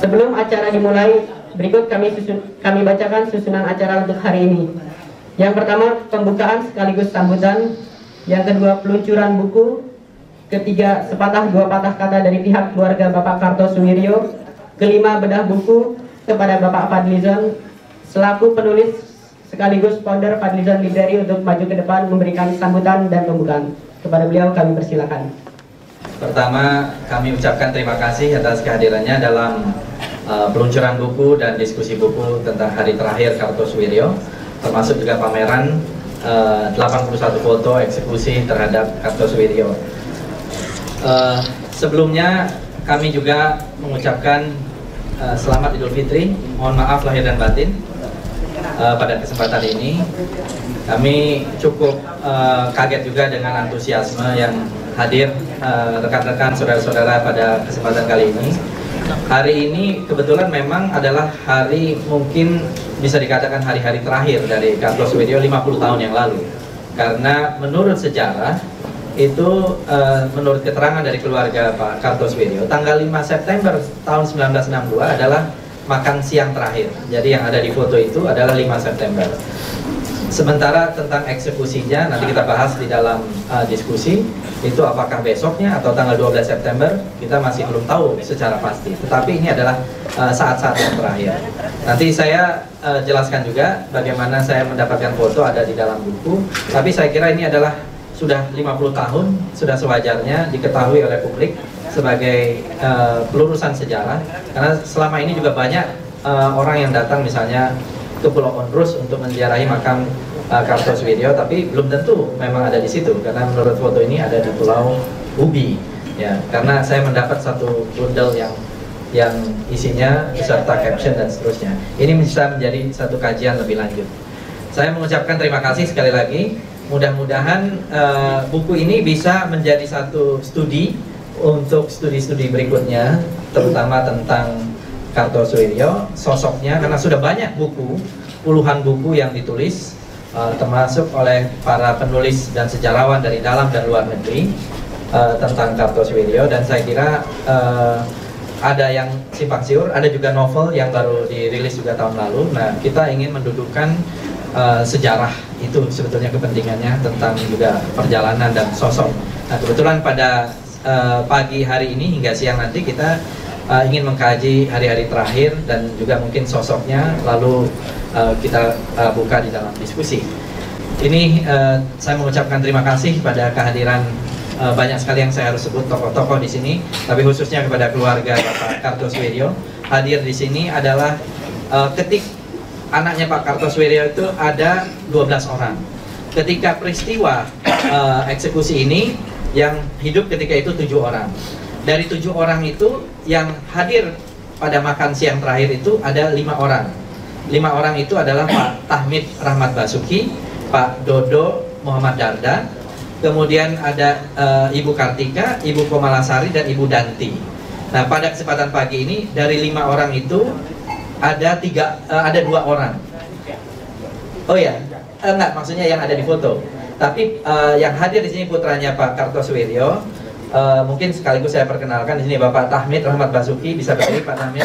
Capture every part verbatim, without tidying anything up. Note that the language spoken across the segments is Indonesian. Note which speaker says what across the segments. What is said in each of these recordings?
Speaker 1: Sebelum acara dimulai, berikut kami susun, kami bacakan susunan acara untuk hari ini. Yang pertama, pembukaan sekaligus sambutan. Yang kedua, peluncuran buku. Ketiga, sepatah dua patah kata dari pihak keluarga Bapak Kartosuwiryo. Kelima, bedah buku kepada Bapak Fadlizon selaku penulis sekaligus founder Fadlizon Library untuk maju ke depan memberikan sambutan dan pembukaan. Kepada beliau kami persilakan.
Speaker 2: Pertama, kami ucapkan terima kasih atas kehadirannya dalam uh, peluncuran buku dan diskusi buku tentang hari terakhir Kartosuwiryo, termasuk juga pameran uh, delapan puluh satu foto eksekusi terhadap Kartosuwiryo. Uh, sebelumnya kami juga mengucapkan uh, selamat Idul Fitri, mohon maaf lahir dan batin. Uh, pada kesempatan ini kami cukup uh, kaget juga dengan antusiasme yang hadir rekan-rekan uh, saudara-saudara pada kesempatan kali ini. Hari ini kebetulan memang adalah hari, mungkin bisa dikatakan hari-hari terakhir dari Kartosuwiryo lima puluh tahun yang lalu. Karena menurut sejarah itu, uh, menurut keterangan dari keluarga Pak Kartosuwiryo, tanggal lima September tahun seribu sembilan ratus enam puluh dua adalah makan siang terakhir. Jadi yang ada di foto itu adalah lima September. Sementara tentang eksekusinya nanti kita bahas di dalam uh, diskusi, itu apakah besoknya atau tanggal dua belas September, kita masih belum tahu secara pasti. Tetapi ini adalah saat-saat uh, yang terakhir. Nanti saya uh, jelaskan juga bagaimana saya mendapatkan foto ada di dalam buku. Tapi saya kira ini adalah sudah lima puluh tahun, sudah sewajarnya diketahui oleh publik sebagai uh, pelurusan sejarah. Karena selama ini juga banyak uh, orang yang datang misalnya ke Pulau Onrus untuk menziarahi makam uh, Kartosuwiryo, tapi belum tentu memang ada di situ, karena menurut foto ini ada di Pulau Ubi, ya. Karena saya mendapat satu bundel yang yang isinya beserta caption dan seterusnya. Ini bisa menjadi satu kajian lebih lanjut. Saya mengucapkan terima kasih sekali lagi. Mudah-mudahan uh, buku ini bisa menjadi satu studi untuk studi-studi berikutnya, terutama tentang Kartosuwiryo, sosoknya, karena sudah banyak buku, puluhan buku yang ditulis, uh, termasuk oleh para penulis dan sejarawan dari dalam dan luar negeri uh, tentang Kartosuwiryo, dan saya kira uh, ada yang simpang siur, ada juga novel yang baru dirilis juga tahun lalu. Nah, kita ingin mendudukkan uh, sejarah itu sebetulnya kepentingannya tentang juga perjalanan dan sosok. Nah, kebetulan pada uh, pagi hari ini hingga siang nanti kita Uh, ingin mengkaji hari-hari terakhir dan juga mungkin sosoknya, lalu uh, kita uh, buka di dalam diskusi. Ini uh, saya mengucapkan terima kasih pada kehadiran uh, banyak sekali yang saya harus sebut tokoh-tokoh di sini, tapi khususnya kepada keluarga Bapak Kartosuwiryo. Hadir di sini adalah uh, ketik anaknya Pak Kartosuwiryo itu ada dua belas orang. Ketika peristiwa uh, eksekusi ini, yang hidup ketika itu tujuh orang. Dari tujuh orang itu yang hadir pada makan siang terakhir itu ada lima orang. Lima orang itu adalah Pak Tahmid Rahmat Basuki, Pak Dodo Muhammad Darda, kemudian ada uh, Ibu Kartika, Ibu Komalasari, dan Ibu Danti. Nah, pada kesempatan pagi ini dari lima orang itu ada tiga, uh, ada dua orang. Oh ya, uh, enggak, maksudnya yang ada di foto. Tapi uh, yang hadir di sini putranya Pak Kartosuwiryo. Uh, mungkin sekaligus saya perkenalkan di sini Bapak Tahmid Rahmat Basuki, bisa berdiri Pak Tahmid.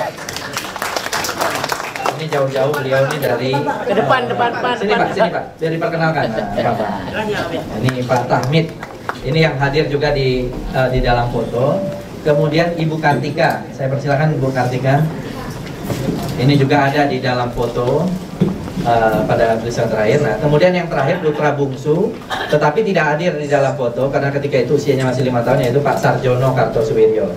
Speaker 2: Ini jauh-jauh beliau ini dari
Speaker 3: ke depan, uh, depan, depan.
Speaker 2: Sini Pak, sini Pak, biar diperkenalkan. Nah, Pak. Ini Pak Tahmid. Ini yang hadir juga di uh, di dalam foto. Kemudian Ibu Kartika, saya persilakan Ibu Kartika. Ini juga ada di dalam foto. Uh, pada tulisan terakhir. Nah, kemudian yang terakhir putra bungsu, tetapi tidak hadir di dalam foto karena ketika itu usianya masih lima tahun, yaitu Pak Sarjono Kartosuwiryo.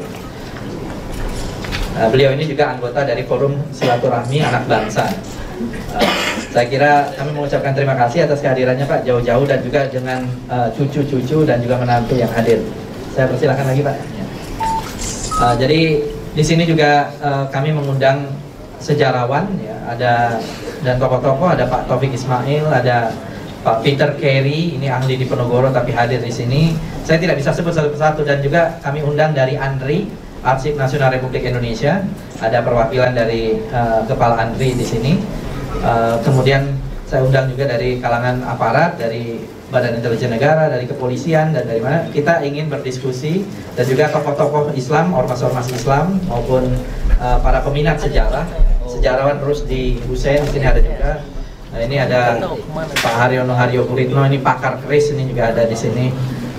Speaker 2: Uh, beliau ini juga anggota dari Forum Silaturahmi Anak Bangsa. Uh, saya kira kami mengucapkan terima kasih atas kehadirannya Pak, jauh-jauh, dan juga dengan cucu-cucu uh, dan juga menantu yang hadir. Saya persilakan lagi Pak. Uh, jadi di sini juga uh, kami mengundang sejarawan, ya, ada dan tokoh-tokoh, ada Pak Taufik Ismail, ada Pak Peter Carey, ini ahli di Penogoro tapi hadir di sini. Saya tidak bisa sebut satu persatu, dan juga kami undang dari ANRI, Arsip Nasional Republik Indonesia, ada perwakilan dari uh, Kepala ANRI di sini. Uh, kemudian saya undang juga dari kalangan aparat, dari Badan Intelijen Negara, dari kepolisian, dan dari mana kita ingin berdiskusi, dan juga tokoh-tokoh Islam, ormas-ormas Islam maupun uh, para peminat sejarah, sejarawan Rusdi Hussein di sini ada juga. Nah, ini ada Pak Haryono Haryo Kuritno, ini pakar keris, ini juga ada di sini.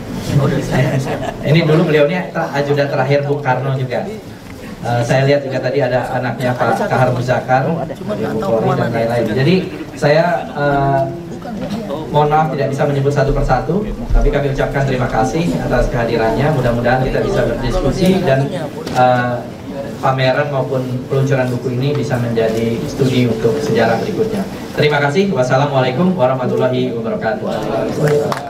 Speaker 2: Ini dulu beliau ini ajudan terakhir Bung Karno juga. Uh, saya lihat juga tadi ada anaknya Pak Kahar Muzakar, Ibu Polri dan lain-lain. Jadi saya uh, mohon maaf tidak bisa menyebut satu persatu, tapi kami ucapkan terima kasih atas kehadirannya. Mudah-mudahan kita bisa berdiskusi dan uh, pameran maupun peluncuran buku ini bisa menjadi studi untuk sejarah berikutnya. Terima kasih. Wassalamualaikum warahmatullahi wabarakatuh.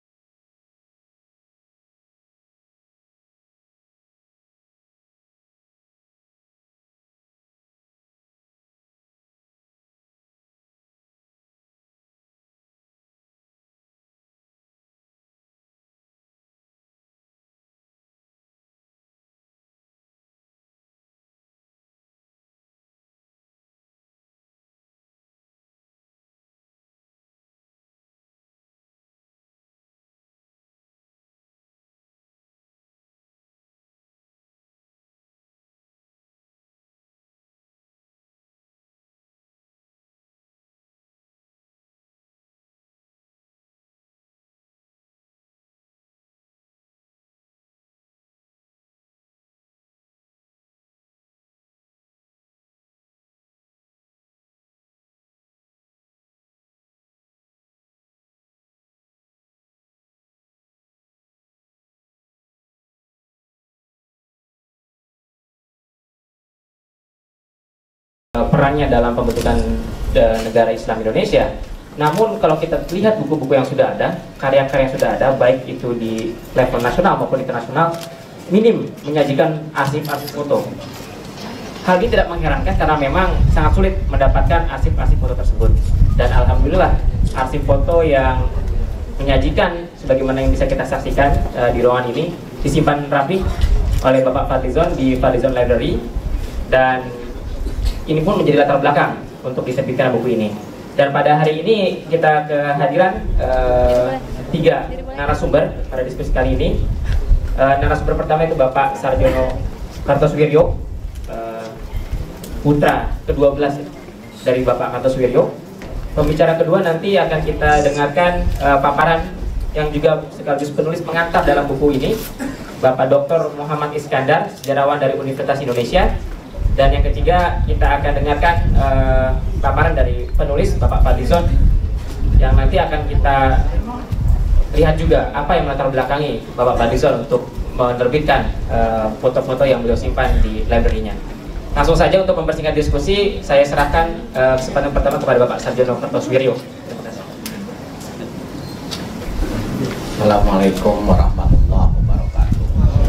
Speaker 3: Perannya dalam pembentukan uh, negara Islam Indonesia. Namun kalau kita lihat buku-buku yang sudah ada, karya-karya yang sudah ada, baik itu di level nasional maupun internasional, minim menyajikan arsip-arsip foto. Hal ini tidak mengherankan karena memang sangat sulit mendapatkan arsip-arsip foto tersebut. Dan alhamdulillah arsip foto yang menyajikan sebagaimana yang bisa kita saksikan uh, di ruangan ini disimpan rapi oleh Bapak Fadlizon di Fadlizon Library, dan ini pun menjadi latar belakang untuk diterbitkan buku ini. Dan pada hari ini kita kehadiran uh, tiga narasumber pada diskusi kali ini. Uh, narasumber pertama itu Bapak Sarjono Kartosuwiryo, uh, putra kedua belas dari Bapak Kartosuwiryo. Pembicara kedua nanti akan kita dengarkan uh, paparan yang juga sekaligus penulis pengantar dalam buku ini, Bapak Doktor Muhammad Iskandar, sejarawan dari Universitas Indonesia. Dan yang ketiga kita akan dengarkan uh, paparan dari penulis Bapak Fadlizon, yang nanti akan kita lihat juga apa yang melatar belakangi Bapak Fadlizon untuk menerbitkan foto-foto uh, yang beliau simpan di library-nya. Langsung saja untuk mempersingkat diskusi, saya serahkan uh, kesempatan pertama kepada Bapak Sarjono Kartosuwiryo.
Speaker 4: Assalamualaikum warahmatullahi wabarakatuh.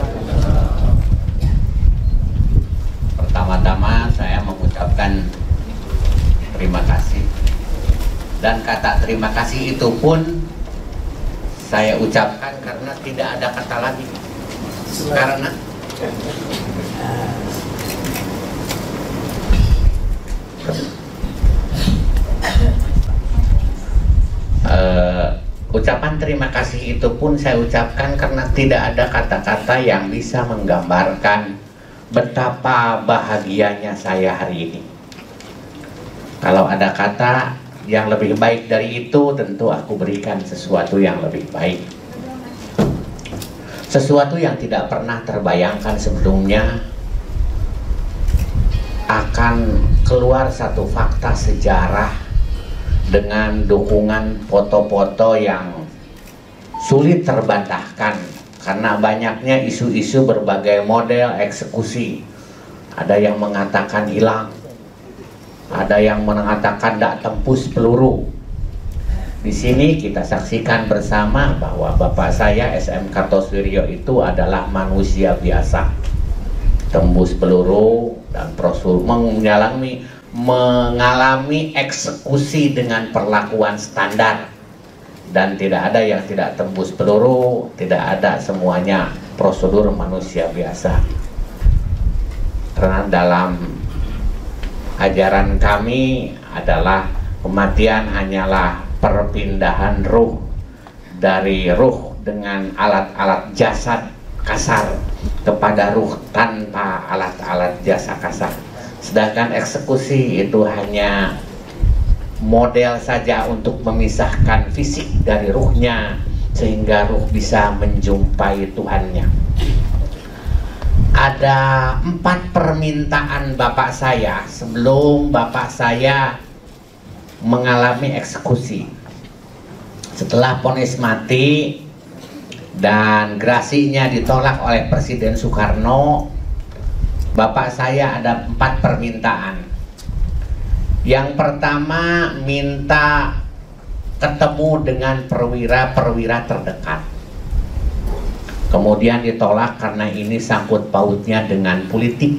Speaker 4: Pertama-tama saya mengucapkan terima kasih, dan kata terima kasih itu pun saya ucapkan karena tidak ada kata lagi, karena uh, ucapan terima kasih itu pun saya ucapkan karena tidak ada kata-kata yang bisa menggambarkan betapa bahagianya saya hari ini. Kalau ada kata yang lebih baik dari itu, tentu aku berikan sesuatu yang lebih baik. Sesuatu yang tidak pernah terbayangkan sebelumnya, akan keluar satu fakta sejarah dengan dukungan foto-foto yang sulit terbantahkan. Karena banyaknya isu-isu berbagai model eksekusi. Ada yang mengatakan hilang, ada yang mengatakan tidak tembus peluru. Di sini kita saksikan bersama bahwa bapak saya S M Kartosuwiryo itu adalah manusia biasa, tembus peluru dan prosedur mengalami mengalami eksekusi dengan perlakuan standar. Dan tidak ada yang tidak tembus peluru, tidak ada, semuanya prosedur manusia biasa. Karena dalam ajaran kami adalah kematian hanyalah perpindahan ruh dari ruh dengan alat-alat jasad kasar kepada ruh tanpa alat-alat jasa kasar. Sedangkan eksekusi itu hanya model saja untuk memisahkan fisik dari ruhnya sehingga ruh bisa menjumpai Tuhannya. Ada empat permintaan bapak saya sebelum bapak saya mengalami eksekusi. Setelah vonis mati dan gerasinya ditolak oleh Presiden Soekarno, bapak saya ada empat permintaan. Yang pertama, minta ketemu dengan perwira-perwira terdekat. Kemudian ditolak karena ini sangkut pautnya dengan politik.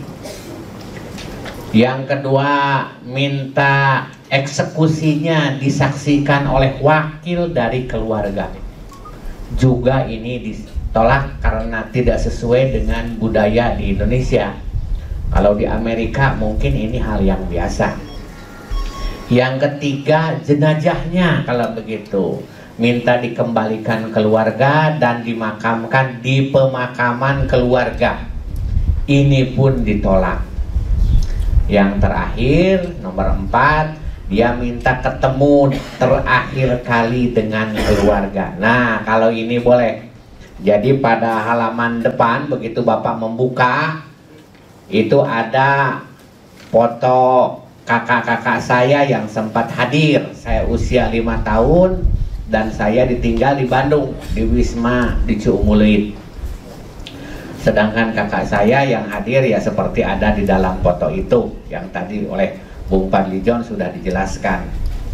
Speaker 4: Yang kedua, minta eksekusinya disaksikan oleh wakil dari keluarga. Juga ini ditolak karena tidak sesuai dengan budaya di Indonesia. Kalau di Amerika mungkin ini hal yang biasa. Yang ketiga, jenazahnya kalau begitu minta dikembalikan keluarga dan dimakamkan di pemakaman keluarga. Ini pun ditolak. Yang terakhir, nomor empat, dia minta ketemu terakhir kali dengan keluarga. Nah, kalau ini boleh. Jadi pada halaman depan begitu Bapak membuka, itu ada foto kakak-kakak saya yang sempat hadir. Saya usia lima tahun dan saya ditinggal di Bandung, di Wisma di Ciumuleuit. Sedangkan kakak saya yang hadir ya seperti ada di dalam foto itu yang tadi oleh Bung Fadlijon sudah dijelaskan.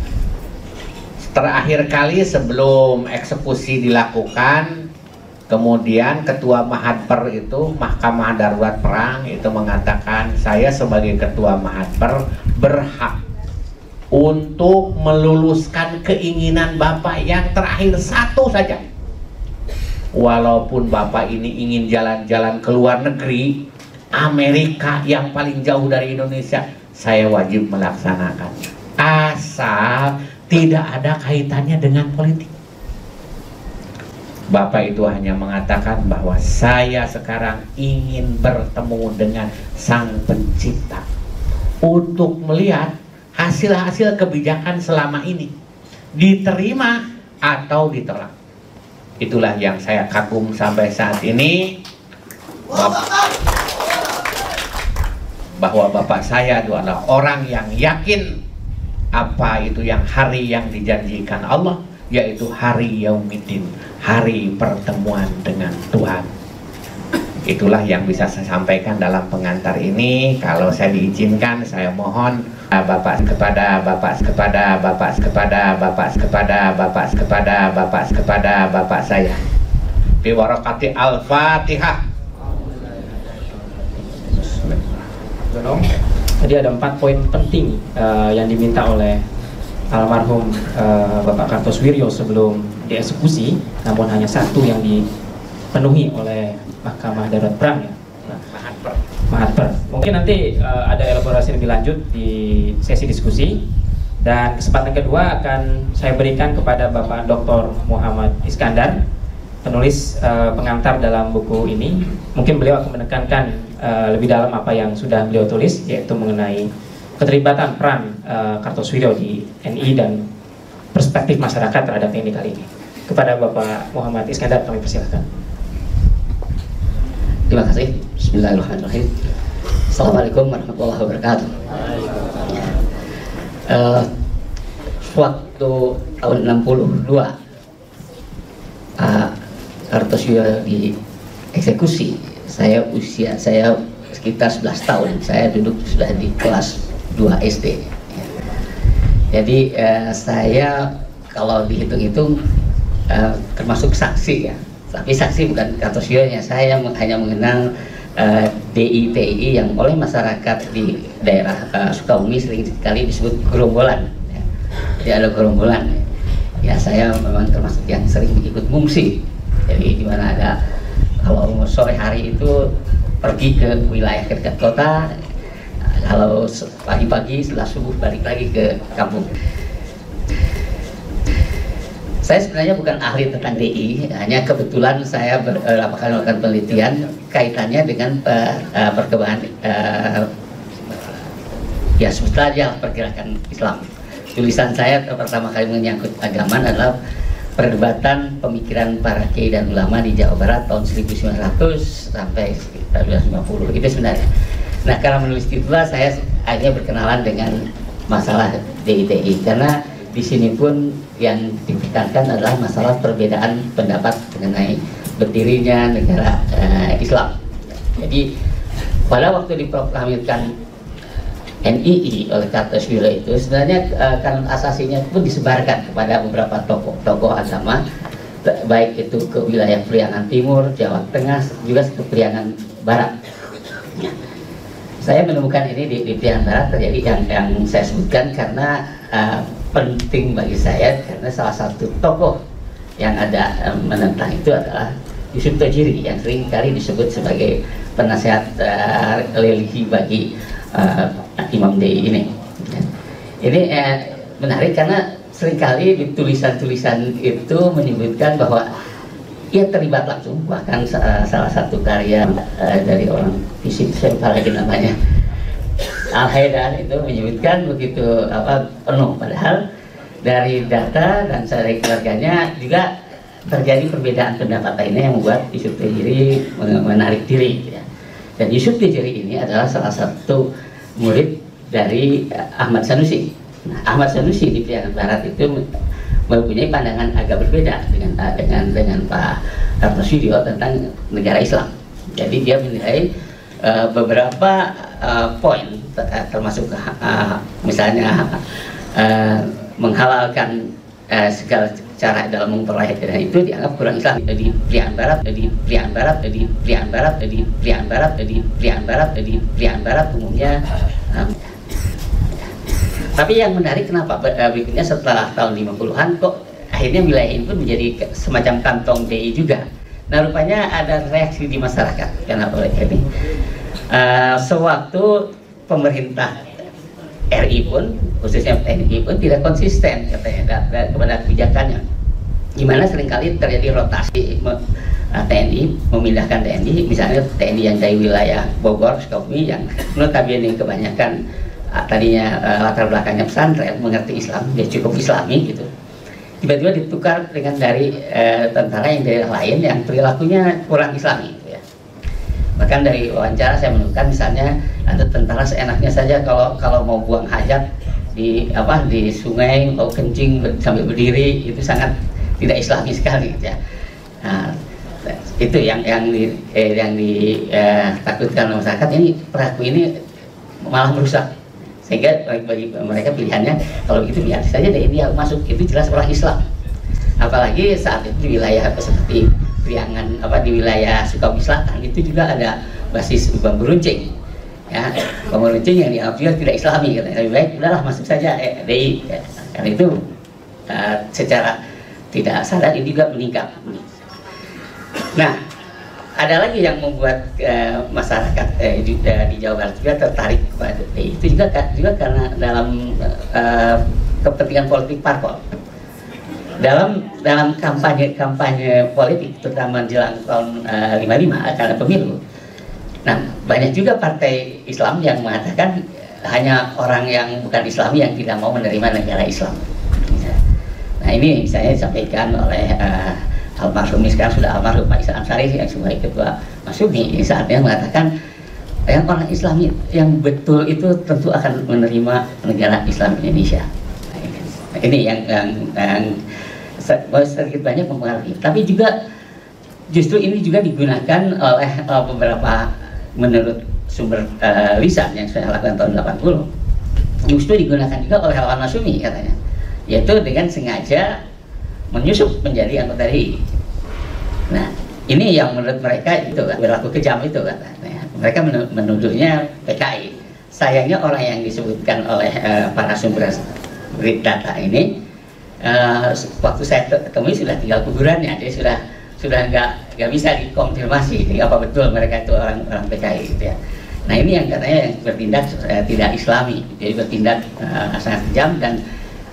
Speaker 4: Terakhir kali sebelum eksekusi dilakukan, kemudian ketua Mahadper itu, Mahkamah Darurat Perang itu mengatakan, saya sebagai ketua Mahadper berhak untuk meluluskan keinginan Bapak yang terakhir satu saja. Walaupun Bapak ini ingin jalan-jalan ke luar negeri, Amerika yang paling jauh dari Indonesia, saya wajib melaksanakan. Asal tidak ada kaitannya dengan politik. Bapak itu hanya mengatakan bahwa saya sekarang ingin bertemu dengan Sang Pencipta untuk melihat hasil-hasil kebijakan selama ini diterima atau ditolak. Itulah yang saya kagum sampai saat ini, bahwa Bapak saya itu adalah orang yang yakin apa itu yang hari yang dijanjikan Allah, yaitu hari Yaumiddin, hari pertemuan dengan Tuhan. Itulah yang bisa saya sampaikan dalam pengantar ini. Kalau saya diizinkan, saya mohon Bapak kepada Bapak kepada Bapak kepada Bapak kepada Bapak kepada Bapak kepada Bapak saya. Bi barakati Al-Fatihah.
Speaker 3: Tadi ada empat poin penting uh, yang diminta oleh almarhum uh, Bapak Kartosuwiryo sebelum dieksekusi, namun hanya satu yang dipenuhi oleh Mahkamah Darurat Perang, ya. Nah, Mahadper. Mahadper. Mungkin nanti uh, ada elaborasi lebih lanjut di sesi diskusi, dan kesempatan kedua akan saya berikan kepada Bapak Doktor Muhammad Iskandar, penulis uh, pengantar dalam buku ini. Mungkin beliau akan menekankan uh, lebih dalam apa yang sudah beliau tulis, yaitu mengenai keterlibatan peran uh, Kartosuwiryo di N I dan perspektif masyarakat terhadap N I kali ini. Kepada Bapak Muhammad Iskandar kami persilahkan.
Speaker 5: Terima kasih. Bismillahirrahmanirrahim. Assalamualaikum warahmatullahi wabarakatuh. Uh, waktu tahun enam puluh dua Pak Kartosuwiryo dieksekusi, saya usia saya sekitar sebelas tahun. Saya duduk sudah di kelas dua S D. Jadi uh, saya kalau dihitung-hitung uh, termasuk saksi, ya. Tapi saksi bukan Kartosuwiryo-nya. Saya hanya mengenal uh, D I T I yang oleh masyarakat di daerah uh, Sukabumi sering sekali disebut gerombolan, ya. Jadi ada gerombolan, ya. Saya memang termasuk yang sering ikut ngungsi. Jadi di mana ada, kalau sore hari itu pergi ke wilayah dekat kota, kalau pagi-pagi setelah subuh balik lagi ke kampung. Saya sebenarnya bukan ahli tentang D I, hanya kebetulan saya ber, uh, melakukan penelitian kaitannya dengan uh, uh, perkembangan uh, ya sebut saja pergerakan Islam. Tulisan saya pertama kali menyangkut agama adalah perdebatan pemikiran para kiai dan ulama di Jawa Barat tahun seribu sembilan ratus sampai seribu sembilan ratus lima puluh itu sebenarnya. Nah, karena menulis itulah saya akhirnya berkenalan dengan masalah D I T I, karena di sini pun yang ditekankan adalah masalah perbedaan pendapat mengenai berdirinya negara uh, Islam. Jadi pada waktu diproklamirkan N I I oleh Kartosuwiryo itu sebenarnya uh, kanun asasinya pun disebarkan kepada beberapa tokoh-tokoh agama, baik itu ke wilayah Priangan Timur, Jawa Tengah, juga ke Priangan Barat. Saya menemukan ini di, di Priangan Barat terjadi yang, yang saya sebutkan karena uh, penting bagi saya, karena salah satu tokoh yang ada um, menentang itu adalah Yusuf Tajiri yang sering kali disebut sebagai penasehat uh, religi bagi Uh, Imam D I ini. Ini eh, menarik karena seringkali di tulisan-tulisan itu menyebutkan bahwa ia terlibat langsung, bahkan uh, salah satu karya uh, dari orang fisik, saya lupa lagi namanya, Al-Haidar itu menyebutkan begitu apa penuh, padahal dari data dan dari keluarganya juga terjadi perbedaan pendapat lainnya yang membuat Yusuf Tajiri menarik diri. Ya. Dan Yusuf Tajiri ini adalah salah satu murid dari Ahmad Sanusi. Nah, Ahmad Sanusi di Priangan Barat itu mempunyai pandangan agak berbeda dengan dengan dengan Pak Kartosuwiryo tentang negara Islam. Jadi dia menilai uh, beberapa uh, poin, termasuk uh, misalnya uh, menghalalkan uh, segala cara dalam memperoleh dan itu dianggap kurang Islam. Di Priangan Barat, di Priangan Barat, di Priangan Barat, di Priangan Barat, di Priangan Barat, di Priangan Barat umumnya. Um, tapi yang menarik kenapa berikutnya setelah tahun lima puluhan kok akhirnya wilayah ini pun menjadi semacam kantong D I juga. Nah, rupanya ada reaksi di masyarakat karena oleh ini uh, sewaktu pemerintah R I pun, khususnya T N I pun tidak konsisten katanya kepada kebijakannya, di mana seringkali terjadi rotasi T N I memindahkan T N I, misalnya T N I yang dari wilayah Bogor, Sukabumi yang notabene kebanyakan uh, tadinya uh, latar belakangnya pesantren, mengerti Islam, dia cukup Islami gitu, tiba-tiba ditukar dengan dari uh, tentara yang daerah lain yang perilakunya kurang Islami. Bahkan dari wawancara saya menemukan misalnya ada tentara seenaknya saja kalau kalau mau buang hajat di apa di sungai mau kencing sambil berdiri, itu sangat tidak Islami sekali ya. Nah, itu yang yang di eh, yang ditakutkan eh, masyarakat, ini pelaku ini malah merusak, sehingga bagi, bagi mereka pilihannya kalau begitu biar saja deh ini yang masuk, itu jelas orang Islam. Apalagi saat itu di wilayah seperti Priangan apa di wilayah Sukabumi Selatan itu juga ada basis bambu runcing, ya bambu runcing yang dianggap juga tidak Islami, katanya lebih baik udahlah masuk saja eh, D I, ya. Karena itu uh, secara tidak sadar ini juga meningkat. Nah, ada lagi yang membuat uh, masyarakat eh, di, uh, di Jawa Barat juga tertarik kepada D I, itu juga juga karena dalam uh, kepentingan politik parpol. Dalam dalam kampanye kampanye politik, terutama jelang tahun uh, lima puluh lima karena pemilu. Nah, banyak juga partai Islam yang mengatakan hanya orang yang bukan Islami yang tidak mau menerima negara Islam. Nah, ini misalnya disampaikan oleh uh, almarhum, sekarang sudah almarhum Pak Isa Ansari yang sebagai ketua Masumi, saatnya mengatakan yang orang Islami yang betul itu tentu akan menerima negara Islam Indonesia. Nah, ini yang yang, yang sedikit banyak mempengaruhi, tapi juga justru ini juga digunakan oleh uh, beberapa, menurut sumber uh, lisan yang saya lakukan tahun delapan puluh, justru digunakan juga oleh Al Masumi katanya, yaitu dengan sengaja menyusup menjadi anggota D I. Nah, ini yang menurut mereka itu kan berlaku kejam itu katanya. Mereka menuduhnya P K I. Sayangnya orang yang disebutkan oleh uh, para sumber data ini, Uh, waktu saya ketemu sudah tinggal kuburannya, jadi sudah sudah nggak nggak bisa dikonfirmasi jadi apa betul mereka itu orang orang P K I gitu ya. Nah, ini yang katanya yang bertindak uh, tidak Islami, jadi bertindak uh, sangat kejam dan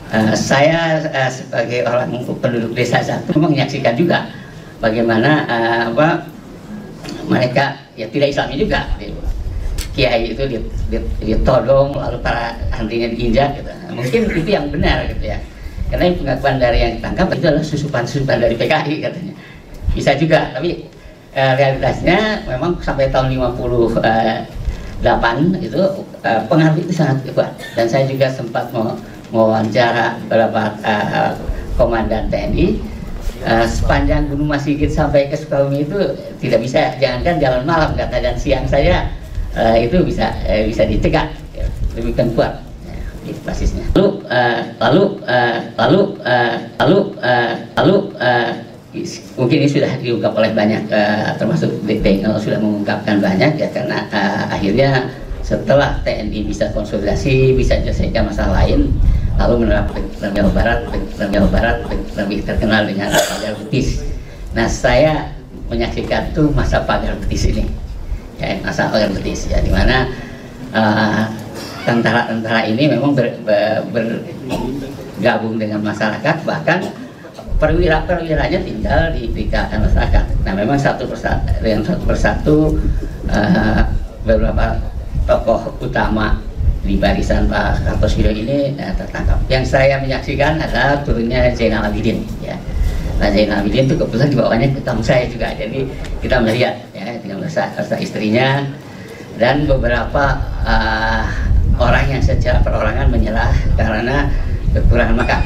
Speaker 5: uh, saya uh, sebagai orang penduduk desa satu menyaksikan juga bagaimana uh, apa mereka ya tidak Islami juga, gitu. Kiai itu ditodong lalu para hantrinya diinjak, gitu. Mungkin itu yang benar gitu ya, karena pengakuan dari yang ditangkap itu adalah susupan-susupan dari P K I katanya. Bisa juga, tapi uh, realitasnya memang sampai tahun lima puluh delapan itu uh, pengaruh itu sangat kuat. Dan saya juga sempat mau mewawancara beberapa uh, komandan T N I. Uh, sepanjang Gunung Masigit sampai ke Sukabumi itu tidak bisa, jangankan jalan malam kata, dan siang saja uh, itu bisa uh, bisa dicegat, ya, demikian kuat ya, basisnya. Lalu uh, lalu uh, lalu uh, lalu uh, lalu uh, mungkin ini sudah diungkap oleh banyak, uh, termasuk B P N sudah mengungkapkan banyak ya, karena uh, akhirnya setelah T N I bisa konsolidasi, bisa menyelesaikan masalah lain, lalu menerapkan Jawa Barat, Jawa Barat lebih terkenal dengan pagar betis. Nah, saya menyaksikan tuh masa pagar betis ini, ya, masa pagar betis ya, dimana tentara-tentara uh, ini memang ber, ber, bergabung dengan masyarakat, bahkan perwira-perwiranya tinggal di di masyarakat. Nah, memang satu persatu dengan satu persatu uh, beberapa tokoh utama di barisan Pak Kartosuwiryo ini uh, tertangkap. Yang saya menyaksikan adalah turunnya Zainal Abidin. Ya. Nah, Zainal Abidin itu kebetulan dibawanya ke kampung saya juga, jadi kita melihat ya dengan bersama istrinya dan beberapa uh, orang yang secara perorangan menyerah karena kekurangan makan.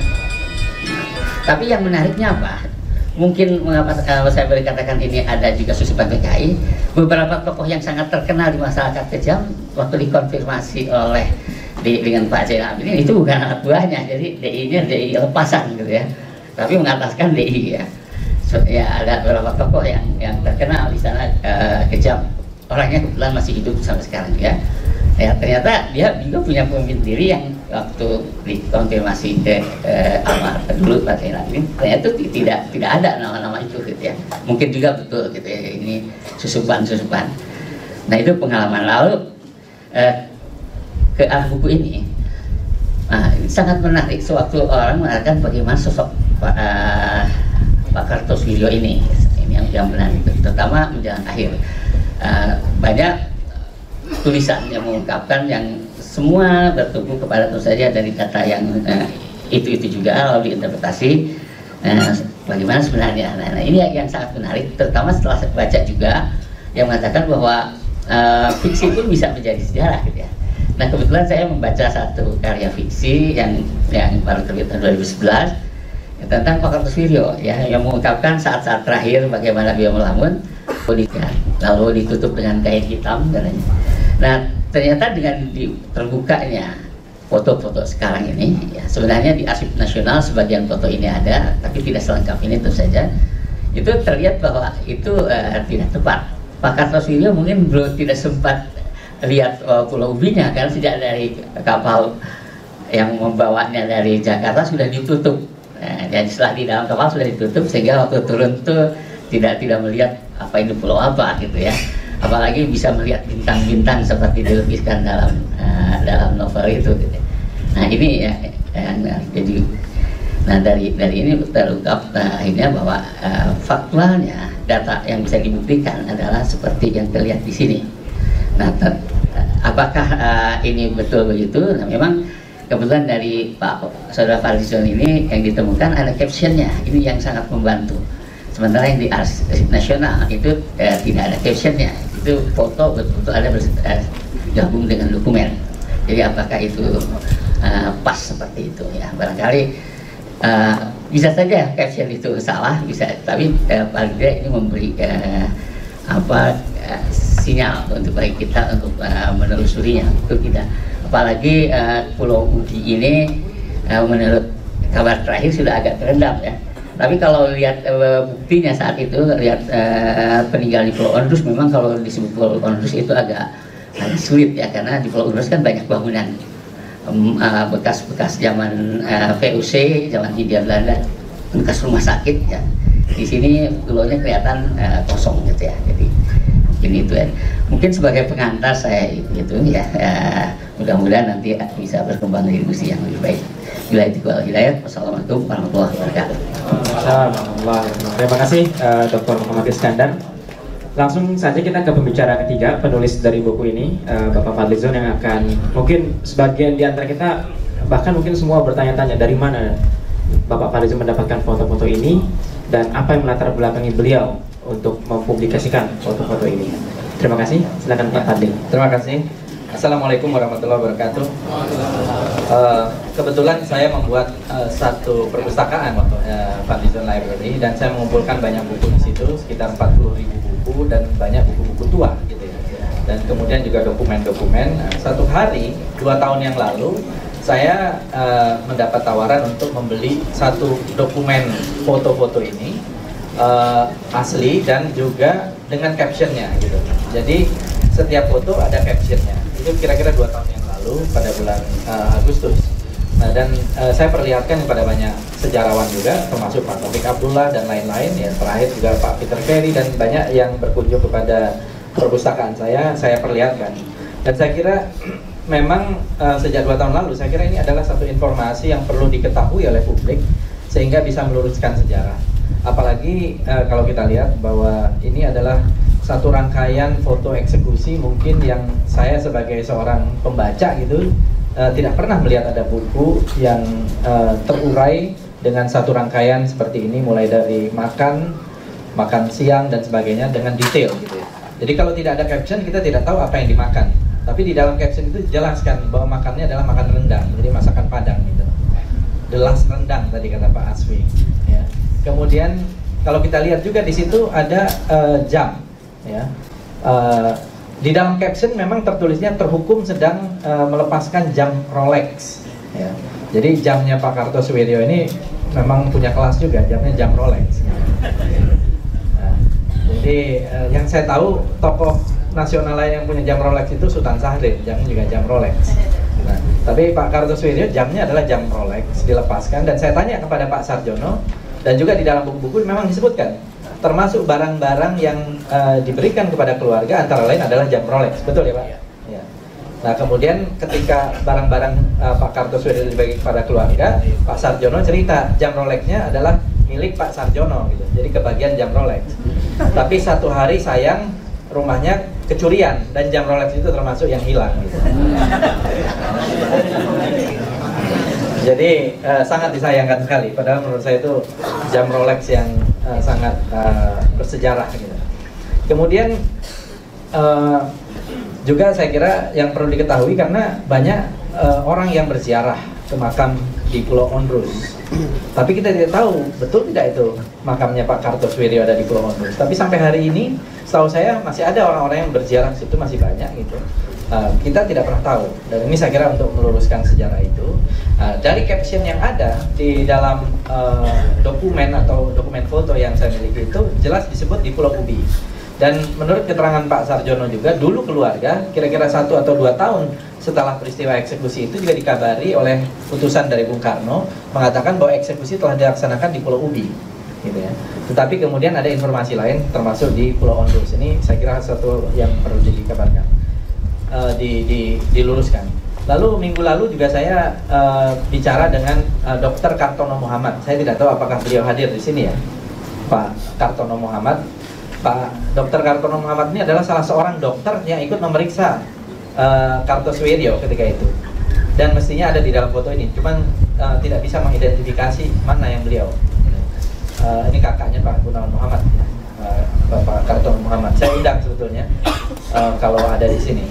Speaker 5: Tapi yang menariknya apa? Mungkin mengapa uh, saya boleh katakan ini ada juga susupan P K I. Beberapa tokoh yang sangat terkenal di masyarakat kejam waktu dikonfirmasi oleh di, dengan Pak Zainal Abidin itu bukan anak buahnya, jadi D I-nya D I lepasan gitu ya. Tapi mengataskan D I ya. So, ya ada beberapa tokoh yang yang terkenal di sana uh, kejam. Orangnya kebetulan masih hidup sampai sekarang ya. Ya, ternyata dia juga punya pemimpin diri yang waktu dikonfirmasi ke eh, Amar dulu Pak Zainal Abidin, ternyata tidak tidak ada nama-nama itu gitu ya. Mungkin juga betul gitu ya, ini susupan-susupan. Nah, itu pengalaman. Lalu eh, ke arah buku ini, nah, sangat menarik sewaktu orang mengatakan bagaimana sosok Pak, uh, Pak Kartosuwiryo ini, ini yang yang menarik, terutama menjelang akhir. Uh, banyak tulisan yang mengungkapkan yang semua bertumbuh kepada tentu saja dari kata yang uh, itu-itu juga lalu diinterpretasi uh, bagaimana sebenarnya. Nah, nah ini yang sangat menarik, terutama setelah saya baca juga yang mengatakan bahwa uh, fiksi pun bisa menjadi sejarah gitu ya. Nah, kebetulan saya membaca satu karya fiksi yang yang baru terbit tahun dua ribu sebelas ya, tentang Pak Kartosuwiryo ya, yang mengungkapkan saat-saat terakhir bagaimana beliau melamun ya, lalu ditutup dengan kain hitam katanya. Nah, ternyata dengan di, terbukanya foto-foto sekarang ini, ya, sebenarnya di Arsip Nasional sebagian foto ini ada, tapi tidak selengkap ini tentu saja. Itu terlihat bahwa itu uh, tidak tepat. Pak Kartosuwiryo mungkin belum tidak sempat lihat uh, Pulau Ubinya, karena sejak dari kapal yang membawanya dari Jakarta sudah ditutup. Nah, dan setelah di dalam kapal sudah ditutup, sehingga waktu turun itu tidak tidak melihat apa ini pulau apa gitu ya. Apalagi bisa melihat bintang-bintang seperti dilukiskan dalam uh, dalam novel itu gitu. Nah, ini ya yang jadi nah dari dari ini terungkap uh, akhirnya bahwa uh, faktualnya data yang bisa dibuktikan adalah seperti yang terlihat di sini. Nah, ter, apakah uh, ini betul begitu? Nah, memang kebetulan dari Pak Saudara Fadlizon ini yang ditemukan ada captionnya, ini yang sangat membantu. Sementara yang di Arsip Nasional itu eh, tidak ada captionnya, itu foto betul-betul ada eh, gabung dengan dokumen. Jadi apakah itu eh, pas seperti itu ya? Barangkali eh, bisa saja caption itu salah, bisa, tapi eh, paling tidak ini memberi eh, apa eh, sinyal untuk bagi kita untuk uh, menelusurinya. Itu tidak. Apalagi uh, Pulau Ubi ini uh, menurut kabar terakhir sudah agak terendam ya. Tapi kalau lihat uh, buktinya saat itu, lihat uh, peninggalan di Pulau Ondrus, memang kalau disebut Pulau Ondrus itu agak, agak sulit ya, karena di Pulau Ondrus kan banyak bangunan bekas-bekas um, uh, zaman uh, V O C, zaman Hindia Belanda, bekas rumah sakit ya. Di sini pulaunya kelihatan uh, kosong gitu ya. Jadi ini itu ya. Mungkin sebagai pengantar saya gitu ya, uh, mudah-mudahan nanti bisa berkembang diskusi yang lebih baik. Bila itu wal hidayah. Wassalamualaikum warahmatullahi wabarakatuh.
Speaker 3: Terima kasih uh, Doktor Muhammad Iskandar. Langsung saja kita ke pembicara ketiga, penulis dari buku ini, uh, Bapak Fadlizon, yang akan mungkin sebagian di antara kita, bahkan mungkin semua bertanya-tanya dari mana Bapak Fadlizon mendapatkan foto-foto ini dan apa yang melatar belakangi beliau untuk mempublikasikan foto-foto ini. Terima kasih. Silakan Pak Fadli.
Speaker 2: Terima kasih. Assalamualaikum warahmatullahi wabarakatuh. Uh, kebetulan saya membuat uh, satu perpustakaan waktu uh, Fadlizon Library, dan saya mengumpulkan banyak buku di situ, sekitar empat puluh ribu buku dan banyak buku-buku tua gitu ya. Dan kemudian juga dokumen-dokumen. Nah, satu hari dua tahun yang lalu saya uh, mendapat tawaran untuk membeli satu dokumen foto-foto ini uh, asli dan juga dengan captionnya gitu. Jadi setiap foto ada captionnya. Itu kira-kira dua tahun yang lalu pada bulan uh, Agustus. Nah, dan uh, saya perlihatkan kepada banyak sejarawan juga, termasuk Pak Taufik Abdullah dan lain-lain. Ya, terakhir juga Pak Peter Ferry dan banyak yang berkunjung kepada perpustakaan saya, saya perlihatkan. Dan saya kira memang uh, sejak dua tahun lalu, saya kira ini adalah satu informasi yang perlu diketahui oleh publik sehingga bisa meluruskan sejarah. Apalagi uh, kalau kita lihat bahwa ini adalah satu rangkaian foto eksekusi mungkin yang saya sebagai seorang pembaca gitu uh, tidak pernah melihat ada buku yang uh, terurai dengan satu rangkaian seperti ini, mulai dari makan, makan siang dan sebagainya dengan detail gitu ya. Jadi kalau tidak ada caption kita tidak tahu apa yang dimakan, tapi di dalam caption itu dijelaskan bahwa makannya adalah makan rendang, jadi masakan Padang gitu. Delas rendang tadi kata Pak Aswi ya. Kemudian kalau kita lihat juga di situ ada uh, jam ya, uh, di dalam caption memang tertulisnya terhukum sedang uh, melepaskan jam Rolex ya. Jadi jamnya Pak Kartosuwiryo ini memang punya kelas juga, jamnya jam Rolex. Nah, jadi uh, yang saya tahu tokoh nasional lain yang punya jam Rolex itu Sultan Syahrir, jamnya juga jam Rolex. Nah, tapi Pak Kartosuwiryo jamnya adalah jam Rolex, dilepaskan. Dan saya tanya kepada Pak Sarjono, dan juga di dalam buku-buku memang disebutkan termasuk barang-barang yang uh, diberikan kepada keluarga antara lain adalah jam Rolex, betul ya Pak? Ya. Nah kemudian ketika barang-barang uh, Pak Kartosuwiryo dibagi kepada keluarga, Pak Sarjono cerita jam Rolexnya adalah milik Pak Sarjono gitu, jadi kebagian jam Rolex. Tapi satu hari sayang rumahnya kecurian dan jam Rolex itu termasuk yang hilang gitu. Jadi uh, sangat disayangkan sekali, padahal menurut saya itu jam Rolex yang uh, sangat uh, bersejarah gitu. Kemudian uh, juga saya kira yang perlu diketahui karena banyak uh, orang yang berziarah ke makam di Pulau Ondrus, tapi kita tidak tahu betul tidak itu makamnya Pak Kartosuwiryo ada di Pulau Ondrus. Tapi sampai hari ini setahu saya masih ada orang-orang yang berziarah ke situ, masih banyak gitu. Uh, kita tidak pernah tahu, dan ini saya kira untuk meluruskan sejarah itu uh, dari caption yang ada di dalam uh, dokumen atau dokumen foto yang saya miliki itu jelas disebut di Pulau Ubi. Dan menurut keterangan Pak Sarjono juga, dulu keluarga kira-kira satu atau dua tahun setelah peristiwa eksekusi itu juga dikabari oleh putusan dari Bung Karno mengatakan bahwa eksekusi telah dilaksanakan di Pulau Ubi gitu ya. Tetapi kemudian ada informasi lain termasuk di Pulau Ondrus. Ini saya kira satu yang perlu dikabarkan, uh, di, di, diluruskan. Lalu minggu lalu juga saya uh, bicara dengan uh, Dokter Kartono Muhammad. Saya tidak tahu apakah beliau hadir di sini ya, Pak Kartono Muhammad. Pak Dokter Kartono Muhammad ini adalah salah seorang dokter yang ikut memeriksa uh, Kartosuwiryo ketika itu, dan mestinya ada di dalam foto ini, cuman uh, tidak bisa mengidentifikasi mana yang beliau. Uh, ini kakaknya Pak Gunawan Muhammad, uh, Bapak Kartono Muhammad. Saya undang sebetulnya uh, kalau ada di sini,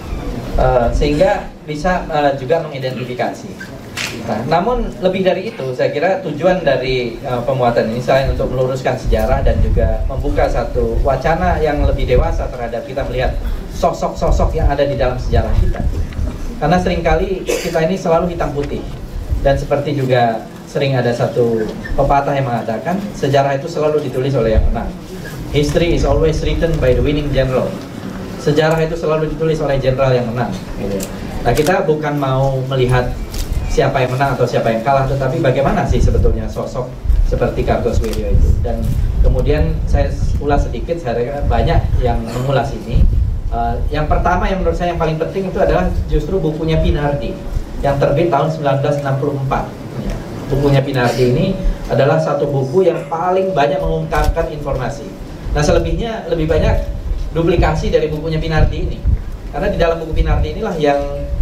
Speaker 2: uh, sehingga bisa uh, juga mengidentifikasi. Nah, namun lebih dari itu, saya kira tujuan dari uh, pemuatan ini selain untuk meluruskan sejarah dan juga membuka satu wacana yang lebih dewasa terhadap kita melihat sosok-sosok yang ada di dalam sejarah kita. Karena seringkali kita ini selalu hitam putih, dan seperti juga sering ada satu pepatah yang mengatakan sejarah itu selalu ditulis oleh yang menang. History is always written by the winning general. Sejarah itu selalu ditulis oleh jenderal yang menang gitu. Nah, kita bukan mau melihat siapa yang menang atau siapa yang kalah, tetapi bagaimana sih sebetulnya sosok seperti Kartosuwiryo itu. Dan kemudian saya ulas sedikit, saya banyak yang mengulas ini. Uh, yang pertama yang menurut saya yang paling penting itu adalah justru bukunya Pinardi yang terbit tahun sembilan belas enam puluh empat. Ya. Bukunya Pinardi ini adalah satu buku yang paling banyak mengungkapkan informasi. Nah, selebihnya lebih banyak duplikasi dari bukunya Pinardi ini. Karena di dalam buku Pinardi inilah yang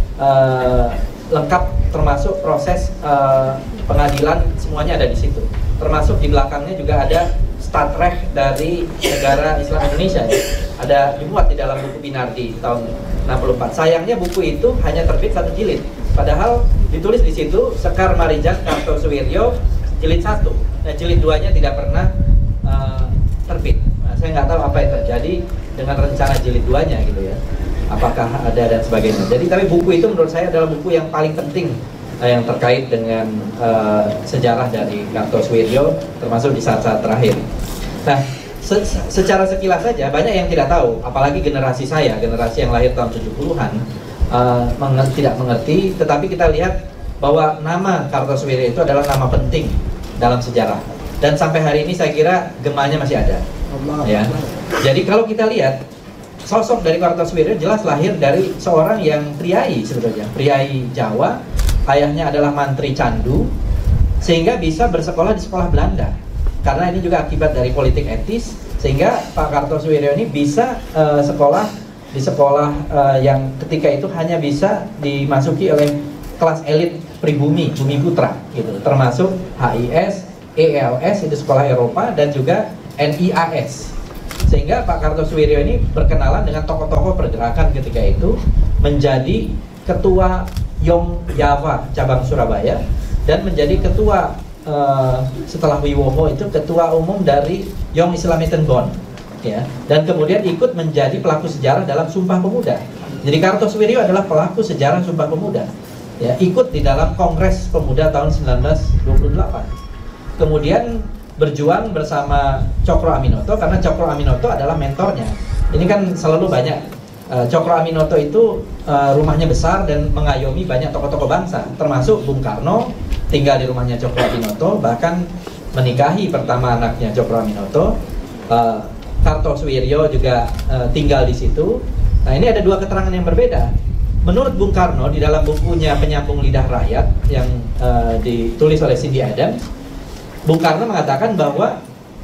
Speaker 2: uh, lengkap, termasuk proses uh, pengadilan, semuanya ada di situ. Termasuk di belakangnya juga ada statreh dari negara Islam Indonesia, ya. Ada dimuat di dalam buku Pinardi tahun enam puluh empat. Sayangnya buku itu hanya terbit satu jilid, padahal ditulis di situ Sekar Marijan Kartosuwiryo jilid satu. Nah, jilid duanya tidak pernah uh, terbit. Nah, saya nggak tahu apa yang terjadi dengan rencana jilid duanya gitu ya, apakah ada dan sebagainya. Jadi tapi buku itu menurut saya adalah buku yang paling penting uh, yang terkait dengan uh, sejarah dari Kartosuwiryo, termasuk di saat-saat terakhir. Nah, se secara sekilas saja banyak yang tidak tahu, apalagi generasi saya, generasi yang lahir tahun tujuh puluhan, uh, mengerti, tidak mengerti. Tetapi kita lihat bahwa nama Kartosuwiryo itu adalah nama penting dalam sejarah, dan sampai hari ini saya kira gemanya masih ada. Ya. Jadi kalau kita lihat sosok dari Kartosuwiryo jelas lahir dari seorang yang priai sebetulnya, priai Jawa, ayahnya adalah mantri candu, sehingga bisa bersekolah di sekolah Belanda. Karena ini juga akibat dari politik etis, sehingga Pak Kartosuwiryo ini bisa uh, sekolah di sekolah uh, yang ketika itu hanya bisa dimasuki oleh kelas elit pribumi, bumi putra, gitu. Termasuk H I S, E L S itu sekolah Eropa, dan juga N I A S. Sehingga Pak Kartosuwiryo ini berkenalan dengan tokoh-tokoh pergerakan ketika itu, menjadi ketua Yong Java cabang Surabaya, dan menjadi ketua uh, setelah Wiwoho itu ketua umum dari Young Islamisten Bond, ya. Dan kemudian ikut menjadi pelaku sejarah dalam Sumpah Pemuda. Jadi Kartosuwiryo adalah pelaku sejarah Sumpah Pemuda, ya, ikut di dalam Kongres Pemuda tahun sembilan belas dua puluh delapan. Kemudian berjuang bersama Cokro Aminoto, karena Cokro Aminoto adalah mentornya. Ini kan selalu banyak, uh, Cokro Aminoto itu uh, rumahnya besar dan mengayomi banyak tokoh-tokoh bangsa, termasuk Bung Karno tinggal di rumahnya Cokro Aminoto, bahkan menikahi pertama anaknya Cokro Aminoto. uh, Kartosuwiryo juga uh, tinggal di situ. Nah, ini ada dua keterangan yang berbeda. Menurut Bung Karno di dalam bukunya Penyambung Lidah Rakyat yang uh, ditulis oleh Cindy Adams, Bung Karno mengatakan bahwa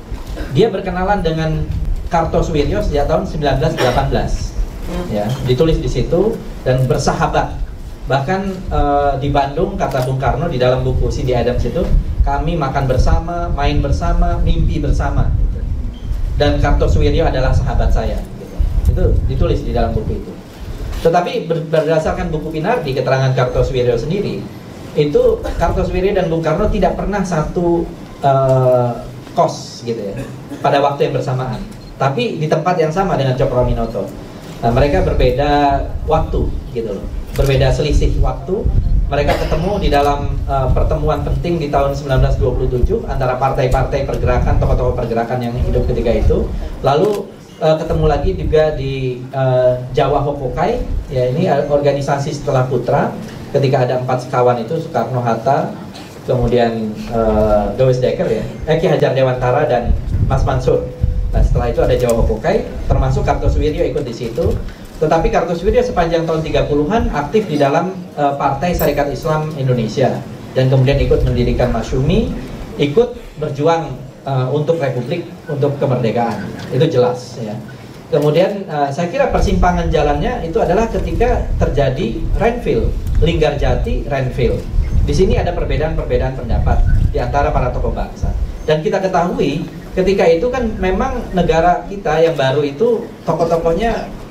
Speaker 2: dia berkenalan dengan Kartosuwiryo sejak tahun sembilan belas delapan belas, ya, ditulis di situ, dan bersahabat. Bahkan uh, di Bandung, kata Bung Karno di dalam buku Cindy Adams itu, kami makan bersama, main bersama, mimpi bersama, gitu. Dan Kartosuwiryo adalah sahabat saya, gitu. Itu ditulis di dalam buku itu. Tetapi berdasarkan buku Pinardi, keterangan Kartosuwiryo sendiri, itu Kartosuwiryo dan Bung Karno tidak pernah satu uh, kos, gitu ya, pada waktu yang bersamaan, tapi di tempat yang sama dengan Cokro Aminoto. Nah, mereka berbeda waktu, gitu loh, berbeda selisih waktu. Mereka ketemu di dalam uh, pertemuan penting di tahun sembilan belas dua puluh tujuh antara partai-partai pergerakan, tokoh-tokoh pergerakan yang hidup ketika itu. Lalu uh, ketemu lagi juga di uh, Jawa Hopokai, ya, ini organisasi setelah Putra, ketika ada empat sekawan itu, Soekarno, Hatta, kemudian uh, Gowes Dekker, ya, eh, Ki Hajar Dewantara dan Mas Mansur. Nah, setelah itu ada Jawa Hopokai, termasuk Kartosuwiryo ikut di situ. Tetapi Kartosuwiryo sepanjang tahun tiga puluhan aktif di dalam uh, Partai Sarekat Islam Indonesia, dan kemudian ikut mendirikan Masyumi, ikut berjuang uh, untuk Republik, untuk kemerdekaan. Itu jelas, ya. Kemudian uh, saya kira persimpangan jalannya itu adalah ketika terjadi Renville, Linggarjati, Renville. Di sini ada perbedaan-perbedaan pendapat di antara para tokoh bangsa. Dan kita ketahui ketika itu kan memang negara kita yang baru itu tokoh-tokohnya,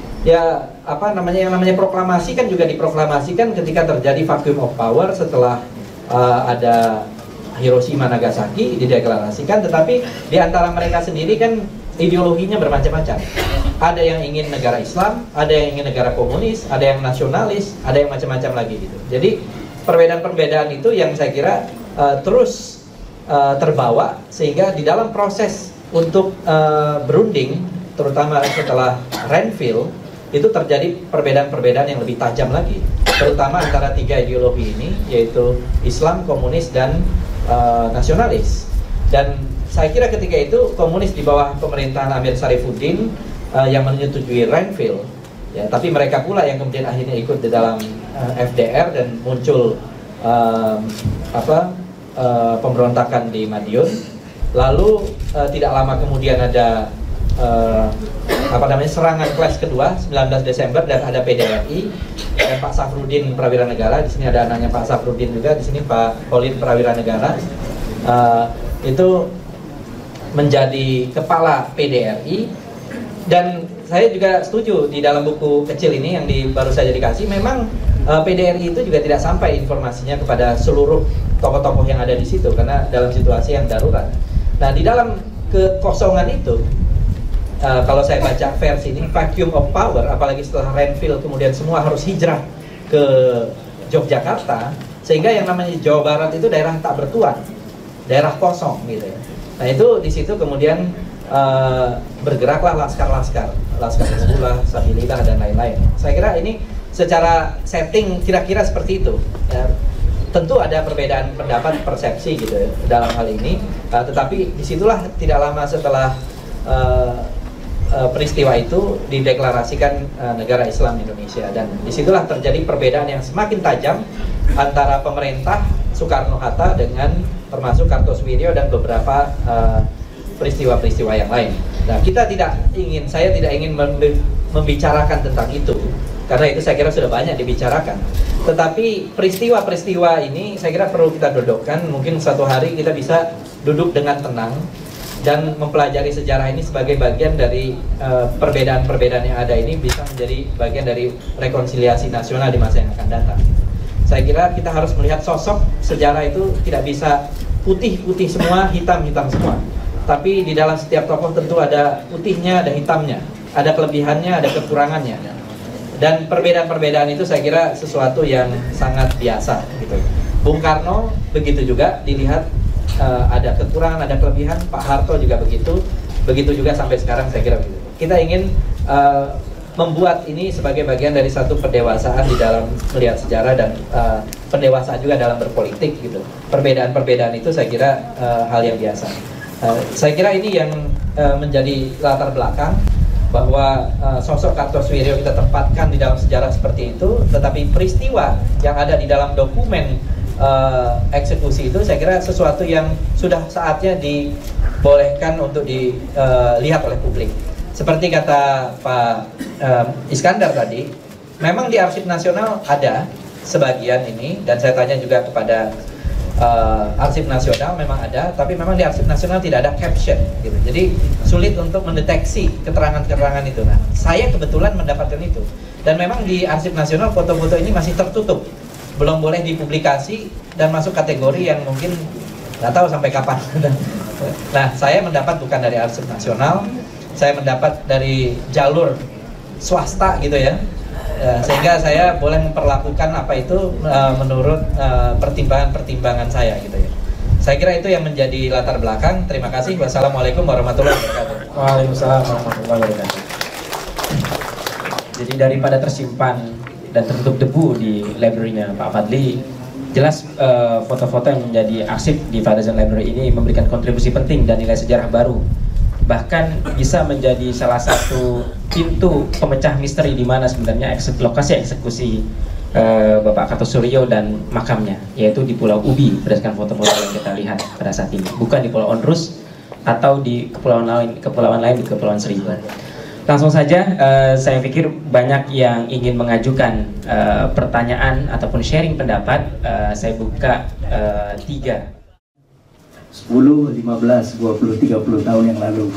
Speaker 2: ya, apa namanya, yang namanya proklamasi kan juga diproklamasikan ketika terjadi vacuum of power setelah uh, ada Hiroshima Nagasaki dideklarasikan. Tetapi di antara mereka sendiri kan ideologinya bermacam-macam. Ada yang ingin negara Islam, ada yang ingin negara komunis, ada yang nasionalis, ada yang macam-macam lagi gitu. Jadi perbedaan-perbedaan itu yang saya kira uh, terus uh, terbawa, sehingga di dalam proses untuk uh, berunding, terutama setelah Renville, itu terjadi perbedaan-perbedaan yang lebih tajam lagi, terutama antara tiga ideologi ini, yaitu Islam, komunis, dan uh, nasionalis. Dan saya kira ketika itu komunis di bawah pemerintahan Amir Sarifuddin uh, yang menyetujui landfill, ya, tapi mereka pula yang kemudian akhirnya ikut di dalam uh, F D R dan muncul uh, apa uh, pemberontakan di Madiun. Lalu uh, tidak lama kemudian ada uh, apa namanya serangan kelas kedua sembilan belas Desember dan ada P D R I dan Pak Safrudin Prawira Negara. Di sini ada anaknya Pak Safrudin juga, di sini Pak Polin Prawira Negara. Uh, itu menjadi kepala P D R I. Dan saya juga setuju di dalam buku kecil ini yang di, baru saja dikasih, memang uh, P D R I itu juga tidak sampai informasinya kepada seluruh tokoh-tokoh yang ada di situ karena dalam situasi yang darurat. Nah, di dalam kekosongan itu, uh, kalau saya baca versi ini, vacuum of power, apalagi setelah landfill kemudian semua harus hijrah ke Yogyakarta, sehingga yang namanya Jawa Barat itu daerah tak bertuan, daerah kosong gitu ya. Nah, itu di situ kemudian Uh, bergeraklah laskar-laskar, laskar Hizbullah, Sabilillah dan lain-lain. Saya kira ini secara setting kira-kira seperti itu. Ya, tentu ada perbedaan pendapat, persepsi gitu ya, dalam hal ini. Uh, tetapi disitulah tidak lama setelah uh, uh, peristiwa itu dideklarasikan uh, negara Islam Indonesia, dan disitulah terjadi perbedaan yang semakin tajam antara pemerintah Soekarno-Hatta dengan termasuk Kartosuwiryo dan beberapa uh, peristiwa-peristiwa yang lain. Nah, kita tidak ingin, saya tidak ingin membicarakan tentang itu, karena itu saya kira sudah banyak dibicarakan. Tetapi peristiwa-peristiwa ini saya kira perlu kita dudukkan. Mungkin suatu hari kita bisa duduk dengan tenang dan mempelajari sejarah ini sebagai bagian dari perbedaan-perbedaan uh, yang ada ini bisa menjadi bagian dari rekonsiliasi nasional di masa yang akan datang. Saya kira kita harus melihat sosok sejarah itu tidak bisa putih-putih semua, hitam-hitam semua. Tapi di dalam setiap tokoh tentu ada putihnya, ada hitamnya, ada kelebihannya, ada kekurangannya. Dan perbedaan-perbedaan itu saya kira sesuatu yang sangat biasa gitu. Bung Karno begitu juga dilihat uh, ada kekurangan, ada kelebihan. Pak Harto juga begitu. Begitu juga sampai sekarang saya kira begitu. Kita ingin uh, membuat ini sebagai bagian dari satu pendewasaan di dalam melihat sejarah dan uh, pendewasaan juga dalam berpolitik gitu. Perbedaan-perbedaan itu saya kira uh, hal yang biasa. Uh, saya kira ini yang uh, menjadi latar belakang bahwa uh, sosok Kartosuwiryo kita tempatkan di dalam sejarah seperti itu, tetapi peristiwa yang ada di dalam dokumen uh, eksekusi itu saya kira sesuatu yang sudah saatnya dibolehkan untuk dilihat uh, oleh publik. Seperti kata Pak uh, Iskandar tadi, memang di Arsip Nasional ada sebagian ini, dan saya tanya juga kepada Uh, Arsip Nasional memang ada, tapi memang di Arsip Nasional tidak ada caption gitu. Jadi sulit untuk mendeteksi keterangan-keterangan itu. Nah, saya kebetulan mendapatkan itu. Dan memang di Arsip Nasional foto-foto ini masih tertutup, belum boleh dipublikasi dan masuk kategori yang mungkin nggak tahu sampai kapan. Nah, saya mendapat bukan dari Arsip Nasional, saya mendapat dari jalur swasta gitu ya. Ya, sehingga saya boleh memperlakukan apa itu uh, menurut pertimbangan-pertimbangan uh, saya gitu ya. Saya kira itu yang menjadi latar belakang. Terima kasih. Wassalamualaikum warahmatullahi wabarakatuh.
Speaker 3: Waalaikumsalam warahmatullahi wabarakatuh. Jadi daripada tersimpan dan tertutup debu di library-nya Pak Fadli, jelas foto-foto uh, yang menjadi arsip di Fadazan Library ini memberikan kontribusi penting dan nilai sejarah baru. Bahkan bisa menjadi salah satu pintu pemecah misteri di mana sebenarnya eksek, lokasi eksekusi uh, Bapak Kartosuwiryo dan makamnya, yaitu di Pulau Ubi berdasarkan foto-foto yang kita lihat pada saat ini, bukan di Pulau Onrus atau di kepulauan lain, kepulauan lain di Kepulauan Seribu. Langsung saja, uh, saya pikir banyak yang ingin mengajukan uh, pertanyaan ataupun sharing pendapat. Uh, saya buka uh, tiga.
Speaker 6: sepuluh, lima belas, dua puluh, tiga puluh tahun yang lalu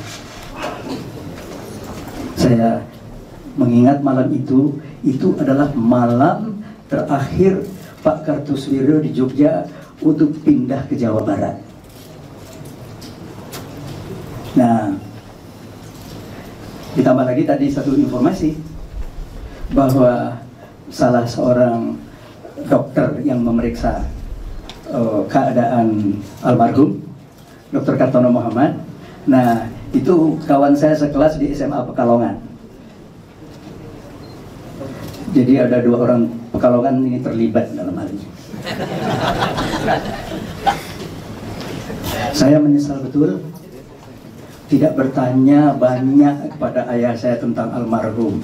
Speaker 6: saya mengingat malam itu, itu adalah malam terakhir Pak Kartosuwiryo di Jogja untuk pindah ke Jawa Barat. Nah, ditambah lagi tadi satu informasi bahwa salah seorang dokter yang memeriksa uh, keadaan almarhum Dokter Kartono Muhammad, nah itu kawan saya sekelas di S M A Pekalongan. Jadi ada dua orang Pekalongan ini terlibat dalam hal ini. Saya menyesal betul tidak bertanya banyak kepada ayah saya tentang almarhum.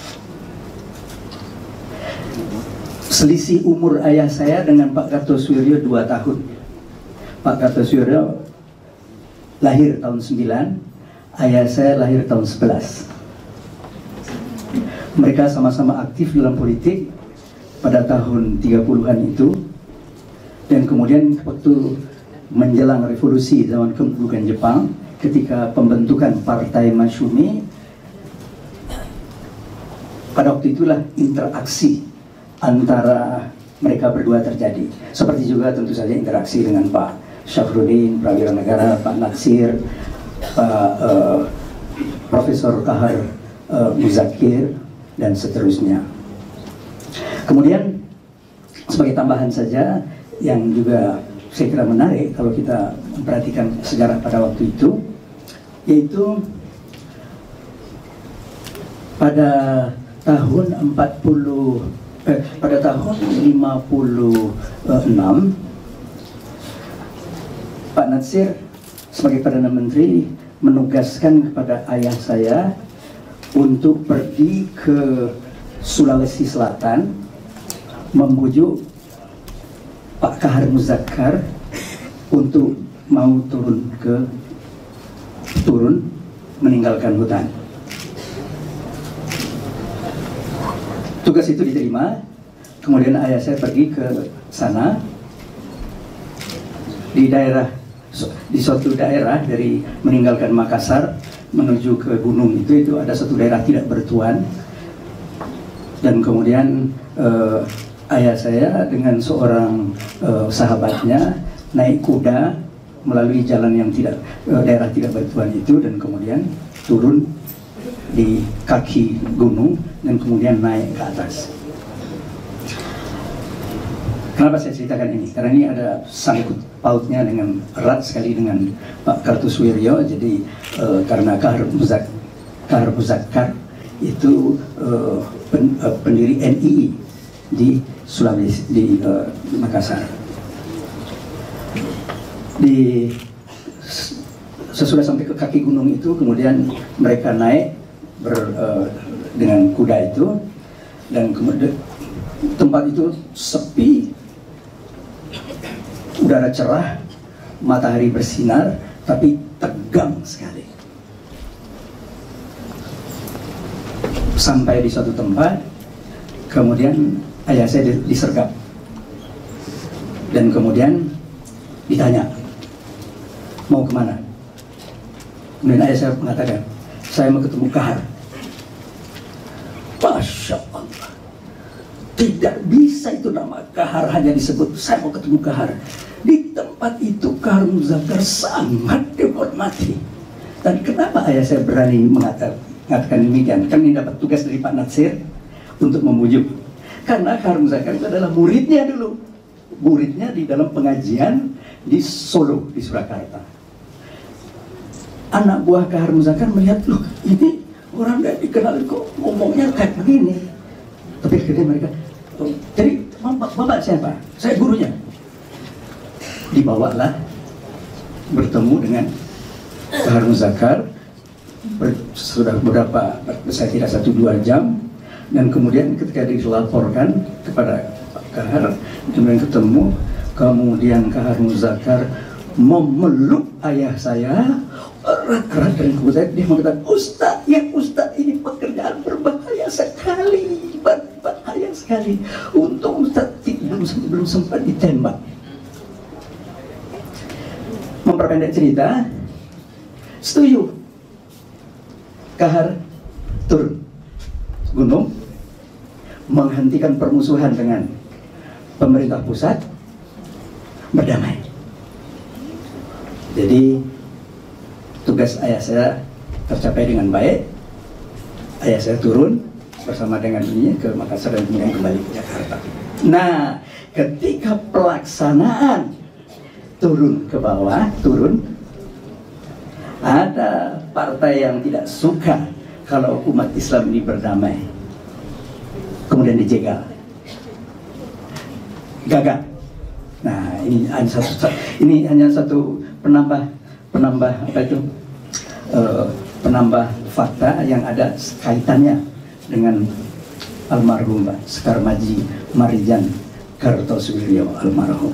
Speaker 6: Selisih umur ayah saya dengan Pak Kartosuwiryo dua tahun. Pak Kartosuwiryo lahir tahun sembilan, ayah saya lahir tahun sebelas. Mereka sama-sama aktif dalam politik pada tahun tiga puluhan itu, dan kemudian waktu menjelang revolusi zaman kemerdekaan Jepang, ketika pembentukan Partai Masyumi, pada waktu itulah interaksi antara mereka berdua terjadi. Seperti juga tentu saja interaksi dengan Pak Syafruddin, Prawira Negara, Pak Natsir, Pak uh, Profesor Kahar uh, Muzakir, dan seterusnya. Kemudian sebagai tambahan saja yang juga saya kira menarik kalau kita memperhatikan sejarah pada waktu itu, yaitu pada tahun empat puluh eh, pada tahun lima puluh enam, Pak Natsir sebagai Perdana Menteri menugaskan kepada ayah saya untuk pergi ke Sulawesi Selatan membujuk Pak Kahar Muzakar untuk mau turun ke turun meninggalkan hutan. Tugas itu diterima, kemudian ayah saya pergi ke sana. Di daerah, di suatu daerah dari meninggalkan Makassar menuju ke gunung itu, itu ada satu daerah tidak bertuan, dan kemudian eh, ayah saya dengan seorang eh, sahabatnya naik kuda melalui jalan yang tidak eh, daerah tidak bertuan itu, dan kemudian turun di kaki gunung dan kemudian naik ke atas. Kenapa saya ceritakan ini? Karena ini ada sangkut pautnya dengan erat sekali dengan Pak Kartosuwiryo. Jadi eh, karena Kahar Muzak, Kahar Muzakar itu eh, pen, eh, pendiri N I I di Sulawesi, di eh, Makassar. Di sesudah sampai ke kaki gunung itu, kemudian mereka naik ber, uh, dengan kuda itu, dan kemudian tempat itu sepi, udara cerah, matahari bersinar, tapi tegang sekali. Sampai di suatu tempat, kemudian ayah saya disergap, dan kemudian ditanya, mau kemana? Kemudian ayah saya mengatakan, saya mau ketemu Kahar. Masya Allah, tidak bisa itu nama Kahar hanya disebut, saya mau ketemu Kahar. Di tempat itu Kahar Muzakar sangat dihormati. Dan kenapa ayah saya berani mengatakan, mengatakan demikian? Kan ini dapat tugas dari Pak Natsir untuk memujuk. Karena Kahar Muzakar itu adalah muridnya dulu, muridnya di dalam pengajian di Solo, di Surakarta. Anak buah Kahar Muzakar melihat, loh ini orang tidak dikenal kok ngomongnya kayak begini. Tapi akhirnya mereka, oh, jadi bapak, bapak siapa? Saya gurunya. Dibawalah bertemu dengan Kahar Muzakar ber, sudah beberapa, saya tidak satu dua jam, dan kemudian ketika dilaporkan kepada Pak Kahar, kemudian ketemu, kemudian Kahar Muzakar memeluk ayah saya erat-erat, dan kemudian dia mengatakan, Ustaz, ya Ustaz, ini pekerjaan berbahaya sekali, berbahaya sekali. Untung Ustaz belum, belum sempat ditembak. Memperpendek cerita, setuju. Kahar turun gunung, menghentikan permusuhan dengan pemerintah pusat, berdamai. Jadi tugas ayah saya tercapai dengan baik. Ayah saya turun bersama dengan ini ke Makassar dan kemudian kembali ke Jakarta. Nah, ketika pelaksanaan turun ke bawah, turun, ada partai yang tidak suka kalau umat Islam ini berdamai, kemudian dijegal, gagal. Nah, ini hanya satu, ini hanya satu penambah penambah apa itu uh, penambah fakta yang ada kaitannya dengan almarhum Sekar Maji Marijan Kartosuwiryo almarhum.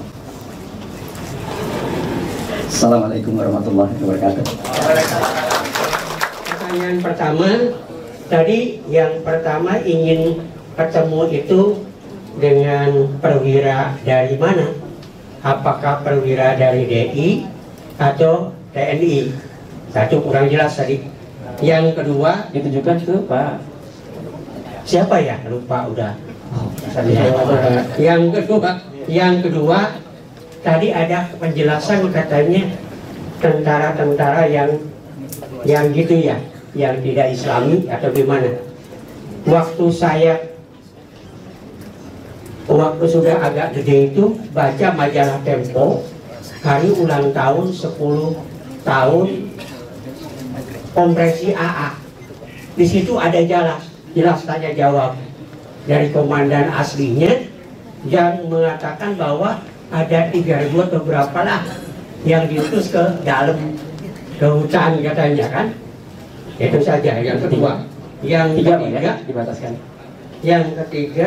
Speaker 6: Assalamualaikum warahmatullahi wabarakatuh.
Speaker 7: Pertanyaan pertama, tadi yang pertama ingin bertemu itu dengan perwira dari mana? Apakah perwira dari D I atau T N I? Satu kurang jelas tadi. Yang kedua
Speaker 3: Ditujukan ke Pak
Speaker 7: siapa ya? Lupa udah. Yang kedua, yang kedua tadi ada penjelasan katanya tentara-tentara yang yang gitu ya, yang tidak Islami atau gimana. Waktu saya waktu sudah agak gede itu baca majalah Tempo hari ulang tahun sepuluh tahun Kompresi A A. Di situ ada jelas jelas tanya jawab dari komandan aslinya yang mengatakan bahwa ada tiga ribu atau berapa lah yang diutus ke dalam ke hutan katanya kan. Itu saja yang kedua. Yang
Speaker 3: tiga,
Speaker 7: ketiga
Speaker 3: ya, dibataskan.
Speaker 7: Yang ketiga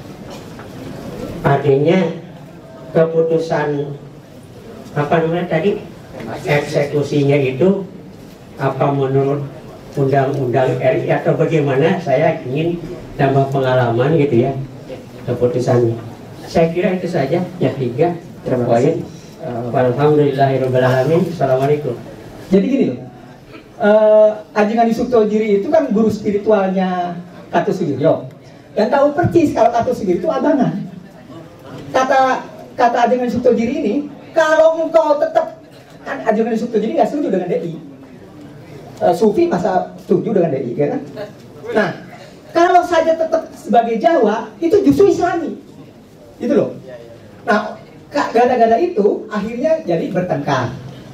Speaker 7: artinya keputusan apa namanya tadi eksekusinya itu apa menurut undang-undang R I atau bagaimana? Saya ingin tambah pengalaman gitu ya keputusannya. Saya kira itu saja ya tiga.
Speaker 3: Terima kasih. Uh,
Speaker 7: Alhamdulillahirobbilalamin. Assalamualaikum.
Speaker 8: Jadi gini loh, uh, Ajeng Suktogiri itu kan guru spiritualnya Kartosuwiryo dan tahu percis kalau Kartosuwiryo itu abangan. Kata kata Ajeng Suktogiri ini, kalau engkau tetap kan Ajeng Suktogiri nggak setuju dengan D I, uh, Sufi masa setuju dengan D I, kan? Nah, kalau saja tetap sebagai Jawa itu justru Islami, gitu loh. Nah, gara-gara itu akhirnya jadi bertengkar.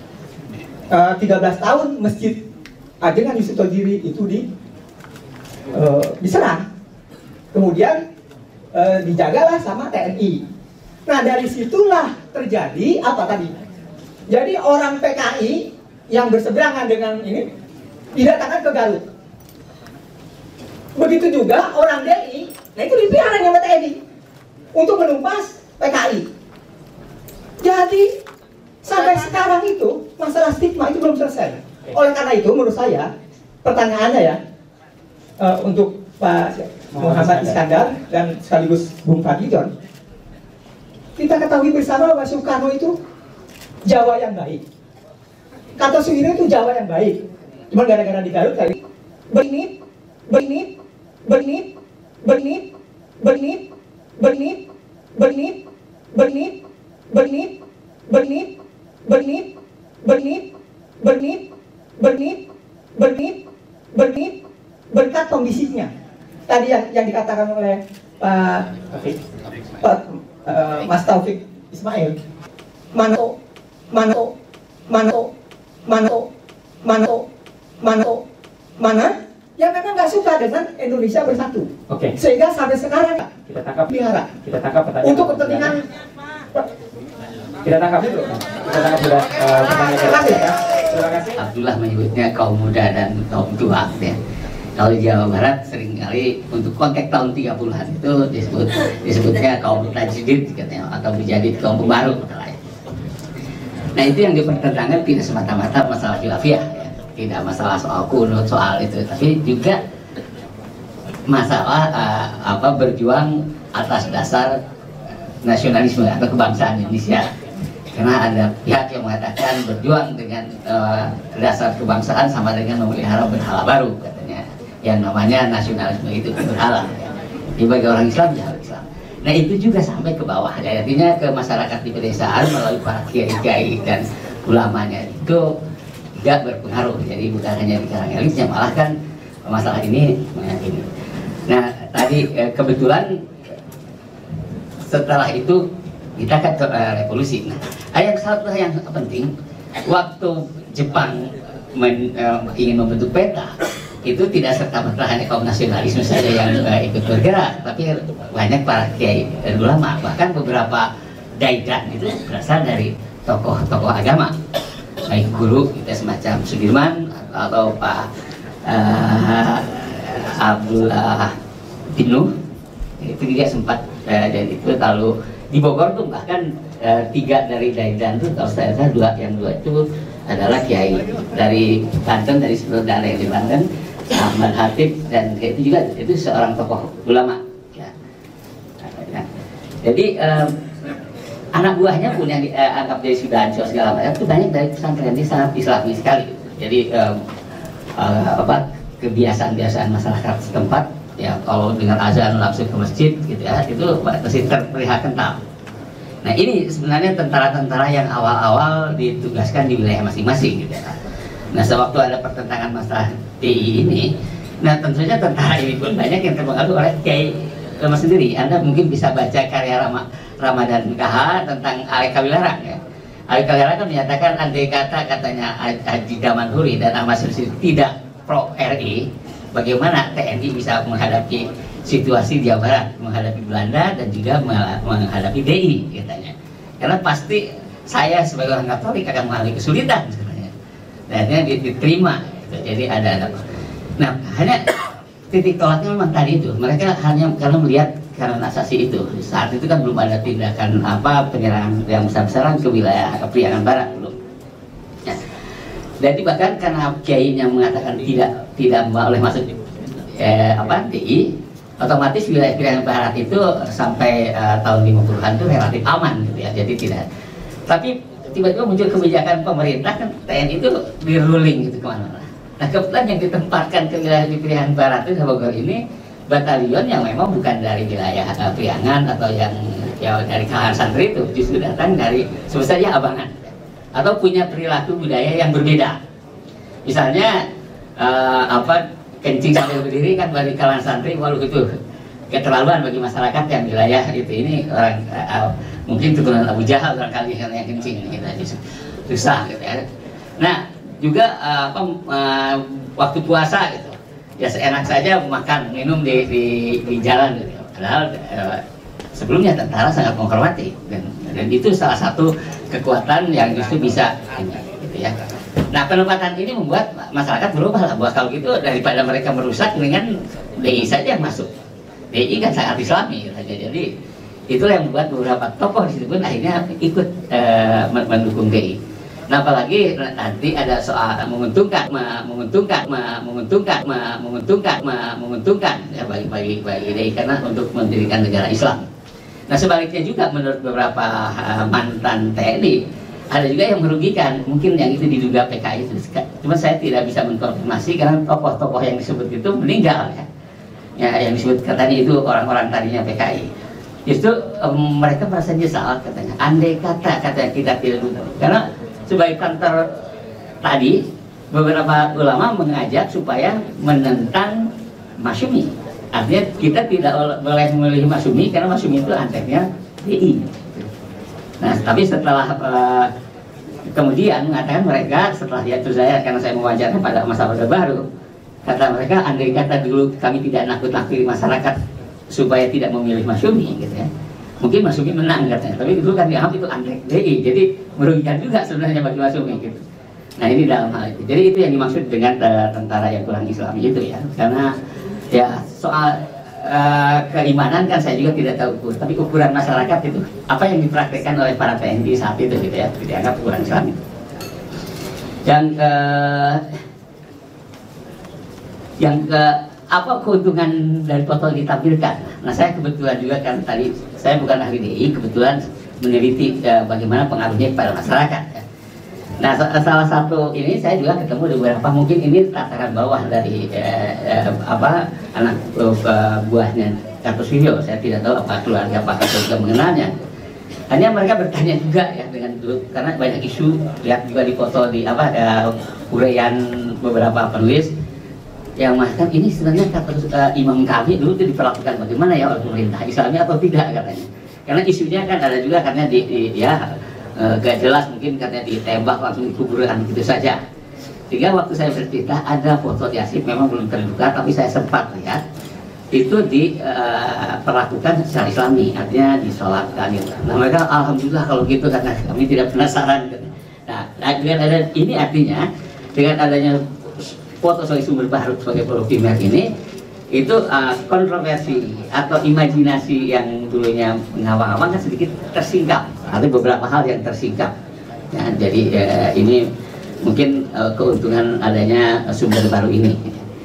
Speaker 8: Uh, tiga belas tahun masjid Ajeng Suktogiri itu di uh, diserang, kemudian uh, dijagalah sama T N I. Nah dari situlah terjadi apa tadi? Jadi orang P K I yang berseberangan dengan ini didatangkan ke Garut. Begitu juga orang D I, nah itu dipelihara sama T N I untuk menumpas P K I. Jadi sampai sekarang itu masalah stigma itu belum selesai. Oleh karena itu menurut saya pertanyaannya ya uh, untuk Pak Muhammad Iskandar dan sekaligus Bung Fadlizon, kita ketahui bersama bahwa Soekarno itu Jawa yang baik, Kartosuwiryo itu Jawa yang baik. Cuma gara-gara di Garut tadi bernip, bernip, bernip, bernip, bernip, bernip, bernip, bernip, bernip, bernip, bernip, bernip, bernip, bernip, bernip, bernip, berkat pembisiknya. Tadi yang, yang dikatakan oleh Pak Pak uh, Mas Taufik Ismail, mana mana mana mana mana mana mana yang memang nggak suka dengan Indonesia bersatu.
Speaker 3: Oke.
Speaker 8: Sehingga sampai sekarang
Speaker 3: Kita tangkap.
Speaker 8: pelihara
Speaker 3: Kita tangkap pertanyaan.
Speaker 8: untuk kepentingan.
Speaker 3: Kita tangkap dulu. Kita tangkap sudah uh, pertanyaan
Speaker 8: Terima kasih.
Speaker 3: ya. Terima kasih.
Speaker 5: Abdullah menyebutnya kaum muda dan kaum tua ya. Kalau di Jawa Barat seringkali untuk konteks tahun tiga puluhan itu disebut disebutnya kaum tajdid katanya, atau menjadi kaum pembaru kata lain. Nah itu yang dipertentangkan tidak semata-mata masalah khilafiyah ya. Tidak masalah soal kunut, soal itu, tapi juga masalah uh, apa berjuang atas dasar nasionalisme atau kebangsaan Indonesia. Karena ada pihak yang mengatakan berjuang dengan uh, dasar kebangsaan sama dengan memelihara berhala baru katanya, yang namanya nasionalisme itu berhala ya. Jadi bagi orang Islam ya Islam. Nah itu juga sampai ke bawah ya, artinya ke masyarakat di pedesaan melalui para kiai-kiai dan ulamanya itu tidak berpengaruh. Jadi bukan hanya di kalangan elitnya, malah kan masalah ini ini. Nah tadi eh, kebetulan setelah itu kita kan ke uh, revolusi. Nah, yang satu yang penting, waktu Jepang men, uh, ingin membentuk peta, itu tidak serta-merta hanya kaum nasionalisme saja yang uh, ikut bergerak, tapi banyak para kiai dan ulama, bahkan beberapa daidan itu berasal dari tokoh-tokoh agama, baik guru kita semacam Sudirman atau Pak uh, Abdullah bin Nuh, itu juga sempat uh, dan itu lalu di Bogor tuh bahkan uh, tiga dari Daidan tuh kalau saya tahu dua yang dua itu adalah kiai dari Banten, dari seluruh daerah yang di Banten, Ahmad Hatib, dan itu juga itu seorang tokoh ulama ya. Nah, jadi uh, anak buahnya pun yang dianggap uh, jadi sudahanco segala macam itu banyak dari pesantren ini sangat islami sekali. Jadi um, uh, apa kebiasaan-kebiasaan masyarakat setempat ya, kalau dengan azan langsung ke masjid gitu ya, itu masih terlihat kental. Nah ini sebenarnya tentara-tentara yang awal-awal ditugaskan di wilayah masing-masing gitu ya. Nah sewaktu ada pertentangan masalah T I ini, nah tentunya tentara ini pun banyak yang terpengaruh oleh Kiai Lama sendiri. Anda mungkin bisa baca karya Rama, Ramadan K H tentang Ali Kawilarang ya. Ali Kawilarang kan menyatakan andai kata katanya Haji Damanhuri dan Ahmad Syarif tidak pro R I, bagaimana T N I bisa menghadapi situasi Jawa Barat, menghadapi Belanda dan juga menghadapi D I katanya. Karena pasti saya sebagai orang Katolik akan mengalami kesulitan sebenarnya. Dan diterima gitu. Jadi ada ada. Nah, hanya titik tolaknya memang tadi itu. Mereka hanya karena melihat karena asasi itu. Saat itu kan belum ada tindakan apa penyerangan yang besar-besaran ke wilayah Priangan Barat belum. Ya. Jadi bahkan karena kiainya mengatakan tidak tidak boleh masuk eh, apa D I, otomatis wilayah Priangan Barat itu sampai uh, tahun lima puluhan itu relatif aman gitu ya. Jadi tidak. Tapi tiba-tiba muncul kebijakan pemerintah kan T N I itu di ruling gitu kemana-mana. Nah kebetulan yang ditempatkan ke wilayah di Priangan Barat itu Bogor ini batalion yang memang bukan dari wilayah uh, Priangan atau yang ya dari kalangan santri itu, justru datang dari sebut saja Abangan atau punya perilaku budaya yang berbeda. Misalnya uh, apa kencing sambil berdiri kan bagi kalangan santri, walau itu keterlaluan bagi masyarakat yang wilayah itu ini orang uh, mungkin keturunan Abu Jahal barangkali yang kencing gitu aja susah gitu ya. Nah juga uh, apa uh, waktu puasa gitu ya seenak saja makan minum di di, di jalan gitu. Padahal uh, sebelumnya tentara sangat menghormati dan, dan itu salah satu kekuatan yang justru bisa gitu ya. Nah penempatan ini membuat masyarakat berubah lah, bahwa kalau gitu daripada mereka merusak dengan D I saja yang masuk. D I kan sangat islami gitu. Jadi itulah yang membuat beberapa tokoh di situ pun akhirnya ikut uh, mendukung D I. Nah apalagi nanti ada soal menguntungkan, menguntungkan, menguntungkan, menguntungkan, menguntungkan ya bagi bagi bagi D I karena untuk mendirikan negara Islam. Nah sebaliknya juga menurut beberapa uh, mantan T N I ada juga yang merugikan, mungkin yang itu diduga P K I itu. Cuma saya tidak bisa mengkonfirmasi karena tokoh-tokoh yang disebut itu meninggal ya. Ya yang disebut tadi itu orang-orang tadinya P K I. Justru um, mereka merasa nyesal katanya. Andai kata katanya kita tidak dulu. Karena sebagai kantor tadi beberapa ulama mengajak supaya menentang Masyumi. Artinya kita tidak boleh memilih Masyumi karena Masyumi itu anteknya D I. Nah, tapi setelah uh, kemudian mengatakan mereka setelah dia terus saya karena saya mewawancarai pada masa Orde Baru, kata mereka andai kata dulu kami tidak nakut-nakuti masyarakat supaya tidak memilih Masyumi gitu ya. Mungkin Masyumi menang katanya, tapi dulu kan dianggap itu antek D I, jadi merugikan juga sebenarnya bagi Masyumi gitu. Nah ini dalam hal itu. Jadi itu yang dimaksud dengan uh, tentara yang kurang Islami itu ya. Karena ya soal uh, keimanan kan saya juga tidak tahu ukur, tapi ukuran masyarakat itu apa yang dipraktekkan oleh para T N I saat itu gitu ya, dianggap kurang Islami. Yang ke yang ke apa keuntungan dari foto ditampilkan? Nah saya kebetulan juga kan tadi saya bukan ahli D I, kebetulan meneliti uh, bagaimana pengaruhnya kepada masyarakat. Ya. Nah salah satu ini saya juga ketemu di beberapa, mungkin ini tataran bawah dari uh, uh, apa anak uh, buahnya Kartosuwiryo. Saya tidak tahu apa keluarga Pak Karto juga mengenalnya. Hanya mereka bertanya juga ya dengan dulu karena banyak isu, lihat juga di foto di apa uh, uraian beberapa penulis yang mengatakan ini sebenarnya kata uh, Imam kami dulu itu diperlakukan bagaimana ya oleh pemerintah Islami atau tidak katanya. Karena isunya kan ada juga karena di, di ya uh, gak jelas mungkin katanya ditembak langsung dikuburkan begitu saja. Sehingga waktu saya bercerita ada foto Yasib memang belum terbuka tapi saya sempat lihat itu diperlakukan uh, secara Islami, artinya disolatkan gitu. Nah mereka alhamdulillah kalau gitu karena kami tidak penasaran. Nah dengan ada ini artinya dengan adanya foto sebagai sumber baru sebagai produk primer ini itu uh, kontroversi atau imajinasi yang dulunya mengawang-awang kan sedikit tersingkap, ada beberapa hal yang tersingkap. Ya, jadi uh, ini mungkin uh, keuntungan adanya sumber baru ini.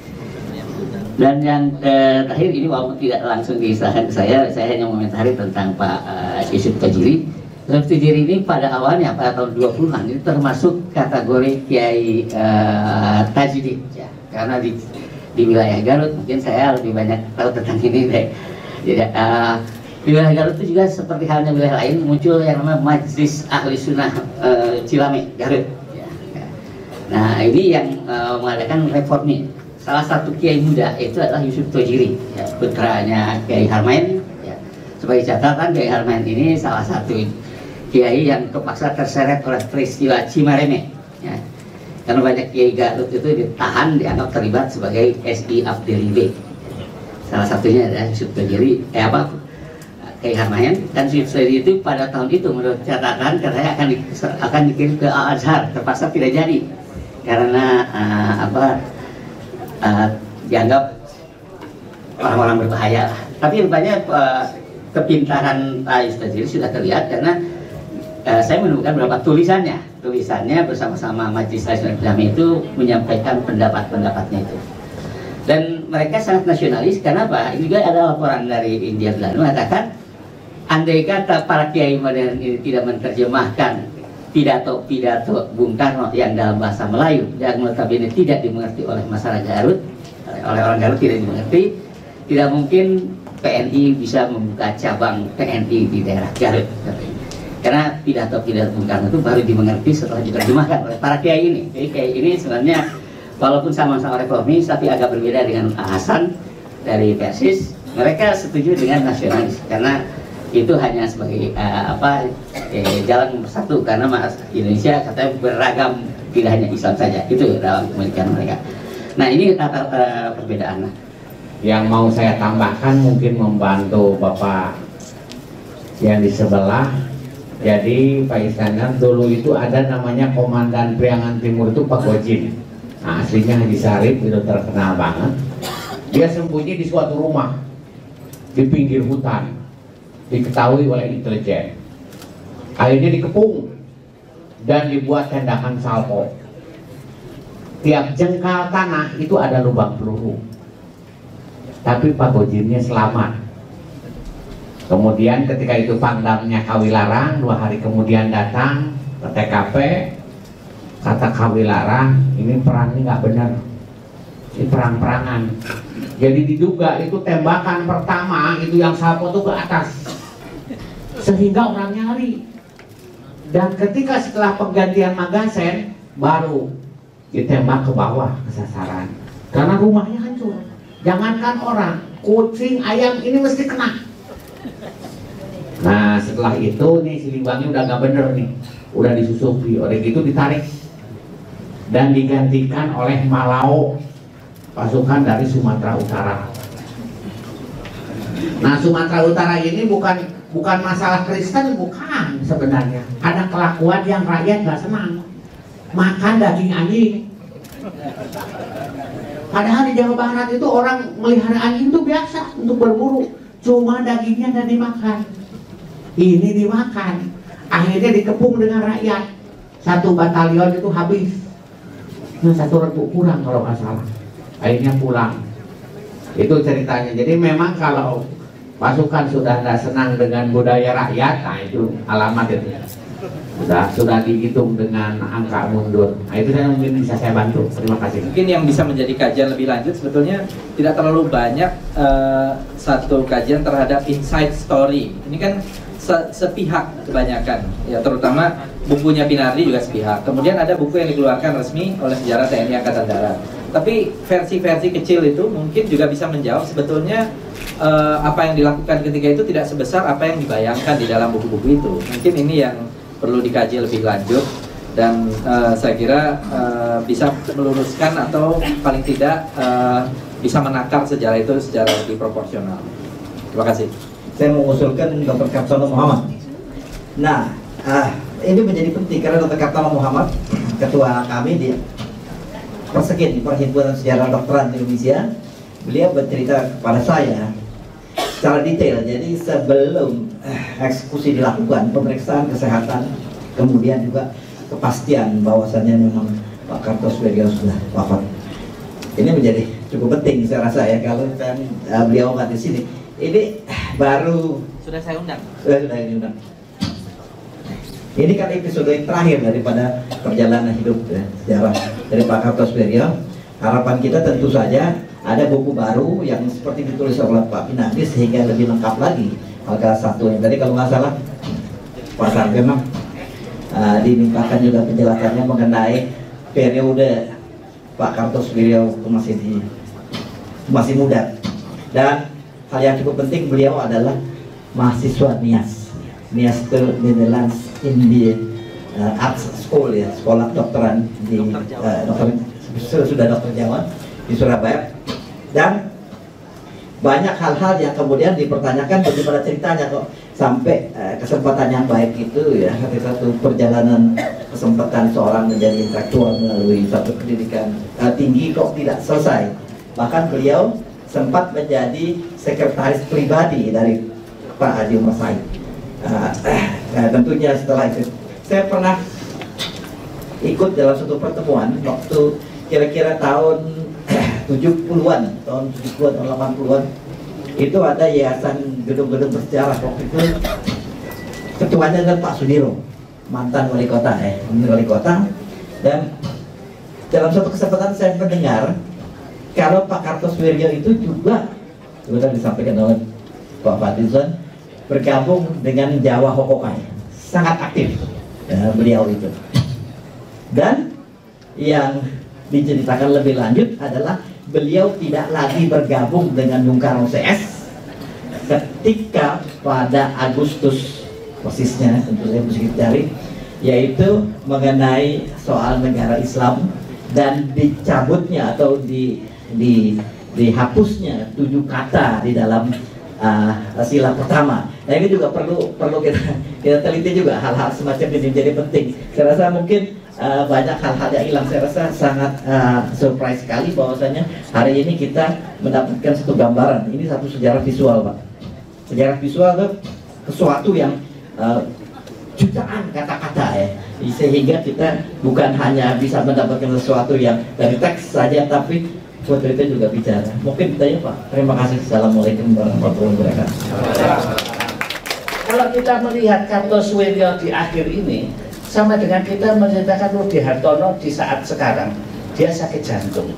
Speaker 5: Dan yang uh, terakhir ini walaupun tidak langsung diistilahkan ke saya, saya hanya mengomentari tentang Pak uh, Yusuf Tajiri. Yusuf Tajiri ini pada awalnya pada tahun dua puluhan ini termasuk kategori Kiai uh, Tajuddin, ya, karena di di wilayah Garut mungkin saya lebih banyak tahu tentang ini deh. Jadi uh, di wilayah Garut itu juga seperti halnya wilayah lain muncul yang namanya Majelis Ahli Sunnah uh, Cilame Garut. Ya, ya. Nah ini yang uh, mengadakan reformi. Salah satu kiai muda itu adalah Yusuf Tajiri, ya, putranya Kiai Harmain. Ya. Sebagai catatan, Kiai Harmain ini salah satu kiai yang terpaksa terseret oleh peristiwa Cimareme. Ya. Karena banyak kiai Garut itu ditahan, dianggap terlibat sebagai S I Abdeli B. Salah satunya adalah Yusuf Tajiri, eh apa, Kiai Harmain. Dan Yusuf Tajiri itu pada tahun itu menurut catatan katanya akan di, akan dikirim ke Al Azhar, terpaksa tidak jadi karena uh, apa uh, dianggap orang-orang berbahaya. Tapi rupanya uh, kepintaran Pak Yusuf Tajiri sudah terlihat karena uh, saya menemukan beberapa tulisannya. Tulisannya bersama-sama Majelis Ahli Sunnah itu menyampaikan pendapat-pendapatnya itu. Dan mereka sangat nasionalis karena apa? Ini juga ada laporan dari India Belanda mengatakan andai kata para kiai modern ini tidak menerjemahkan pidato-pidato Bung Karno yang dalam bahasa Melayu yang notabene tidak dimengerti oleh masyarakat Garut, oleh orang Garut tidak dimengerti, tidak mungkin P N I bisa membuka cabang P N I di daerah Garut. Karena pidato-pidato Bung Karno itu baru dimengerti setelah diterjemahkan oleh para kiai ini. Jadi kiai ini sebenarnya walaupun sama-sama reformis tapi agak berbeda dengan Hasan dari Persis. Mereka setuju dengan nasionalis karena itu hanya sebagai uh, apa eh, jalan bersatu karena mas Indonesia katanya beragam, tidak hanya Islam saja. Itu dalam pemikiran mereka. Nah ini tata uh, perbedaan.
Speaker 4: Yang mau saya tambahkan mungkin membantu Bapak yang di sebelah. Jadi Pak Iskandar dulu itu ada namanya Komandan Priangan Timur itu Pak Gojin. Nah, aslinya Haji Sarip itu terkenal banget. Dia sembunyi di suatu rumah di pinggir hutan, diketahui oleh intelijen. Akhirnya dikepung dan dibuat tendakan salpo. Tiap jengkal tanah itu ada lubang peluru. Tapi Pak Gojinnya selamat. Kemudian ketika itu Pangdamnya Kawilarang dua hari kemudian datang ke T K P, kata Kawilarang ini perang ini nggak benar, ini perang-perangan. Jadi diduga itu tembakan pertama itu yang salpo itu ke atas sehingga orangnya lari. Dan ketika setelah penggantian magazen baru ditembak ke bawah ke sasaran karena rumahnya hancur. Jangankan orang, kucing, ayam ini mesti kena. Nah setelah itu nih Siliwangi udah gak bener nih, udah disusupi, oleh gitu ditarik dan digantikan oleh Malao, pasukan dari Sumatera Utara. Nah Sumatera Utara ini bukan bukan masalah Kristen, bukan sebenarnya. Ada kelakuan yang rakyat gak senang, makan daging anjing. Padahal di Jawa Barat itu orang melihara anjing itu biasa untuk berburu, cuma dagingnya gak dimakan. Ini dimakan, akhirnya dikepung dengan rakyat. Satu batalion itu habis, nah, satu regu kurang kalau nggak salah. Akhirnya pulang. Itu ceritanya. Jadi memang kalau pasukan sudah nggak senang dengan budaya rakyat, nah itu alamat itu. Sudah sudah dihitung dengan angka mundur. Nah itu saya mungkin bisa saya bantu. Terima kasih.
Speaker 2: Mungkin yang bisa menjadi kajian lebih lanjut sebetulnya tidak terlalu banyak uh, satu kajian terhadap inside story. Ini kan sepihak kebanyakan, ya terutama bukunya Pinardi juga sepihak. Kemudian ada buku yang dikeluarkan resmi oleh Sejarah T N I Angkatan Darat. Tapi versi-versi kecil itu mungkin juga bisa menjawab sebetulnya uh, apa yang dilakukan ketika itu tidak sebesar apa yang dibayangkan di dalam buku-buku itu. Mungkin ini yang perlu dikaji lebih lanjut dan uh, saya kira uh, bisa meluruskan atau paling tidak uh, bisa menakar sejarah itu secara lebih proporsional. Terima kasih.
Speaker 9: Saya mengusulkan Doktor Kaptono Muhammad. Nah, ah, ini menjadi penting karena Doktor Kaptono Muhammad, ketua kami, dia Persegit di Perhimpunan Sejarah Dokteran Indonesia. Beliau bercerita kepada saya secara detail. Jadi sebelum eksekusi dilakukan, pemeriksaan kesehatan, kemudian juga kepastian bahwasannya memang Pak Kartosoewiryo sudah wafat. Ini menjadi cukup penting saya rasa ya, kalau kan uh, beliau wafat di sini. Ini baru
Speaker 2: sudah saya undang.
Speaker 9: Sudah sudah diundang. Ini kan episode yang terakhir daripada perjalanan hidup ya, sejarah dari Pak Kartosoewiryo. Harapan kita tentu saja ada buku baru yang seperti ditulis oleh Pak Pinangki sehingga lebih lengkap lagi. Hal kelas satu yang tadi kalau nggak salah Pak Sargema uh, dimintakan juga penjelasannya mengenai periode Pak Kartosoewiryo masih di masih muda. Dan hal yang cukup penting, beliau adalah mahasiswa N I A S, N I A S itu Netherlands India uh, Arts School ya, sekolah kedokteran di uh, dokter, sudah dokter Jawa di Surabaya. Dan banyak hal-hal yang kemudian dipertanyakan bagaimana ceritanya kok sampai uh, kesempatan yang baik itu ya, satu perjalanan kesempatan seorang menjadi intelektual melalui satu pendidikan uh, tinggi kok tidak selesai. Bahkan beliau sempat menjadi sekretaris pribadi dari Pak Haji Umar Said. Uh, nah, tentunya setelah itu saya pernah ikut dalam satu pertemuan waktu kira-kira tahun tujuh puluhan, tahun tujuh puluhan, tahun delapan puluhan. Itu ada yayasan gedung-gedung bersejarah. Waktu itu ketuanya adalah Pak Sudiro, mantan wali kota eh wali kota. Dan dalam suatu kesempatan saya mendengar kalau Pak Kartosoewiryo itu juga sudah disampaikan oleh Pak Fadlizon bergabung dengan Jawa Hokokai, sangat aktif ya, beliau itu. Dan yang diceritakan lebih lanjut adalah beliau tidak lagi bergabung dengan Bung Karno C S ketika pada Agustus, persisnya tentu saya mesti cari, yaitu mengenai soal negara Islam dan dicabutnya atau di, di dihapusnya tujuh kata di dalam uh, sila pertama. Nah ini juga perlu perlu kita kita teliti juga hal-hal semacam ini jadi penting. Saya rasa mungkin Uh, banyak hal-hal yang hilang. Saya rasa sangat uh, surprise sekali bahwasanya hari ini kita mendapatkan satu gambaran. Ini satu sejarah visual, Pak. Sejarah visual itu sesuatu yang uh, jutaan kata-kata ya, sehingga kita bukan hanya bisa mendapatkan sesuatu yang dari teks saja, tapi foto itu juga bicara. Mungkin kita ya Pak. Terima kasih. Assalamualaikum warahmatullahi wabarakatuh.
Speaker 4: Kalau kita melihat Kartosoewiryo di akhir ini sama dengan kita menceritakan Rudi Hartono di saat sekarang, dia sakit jantung.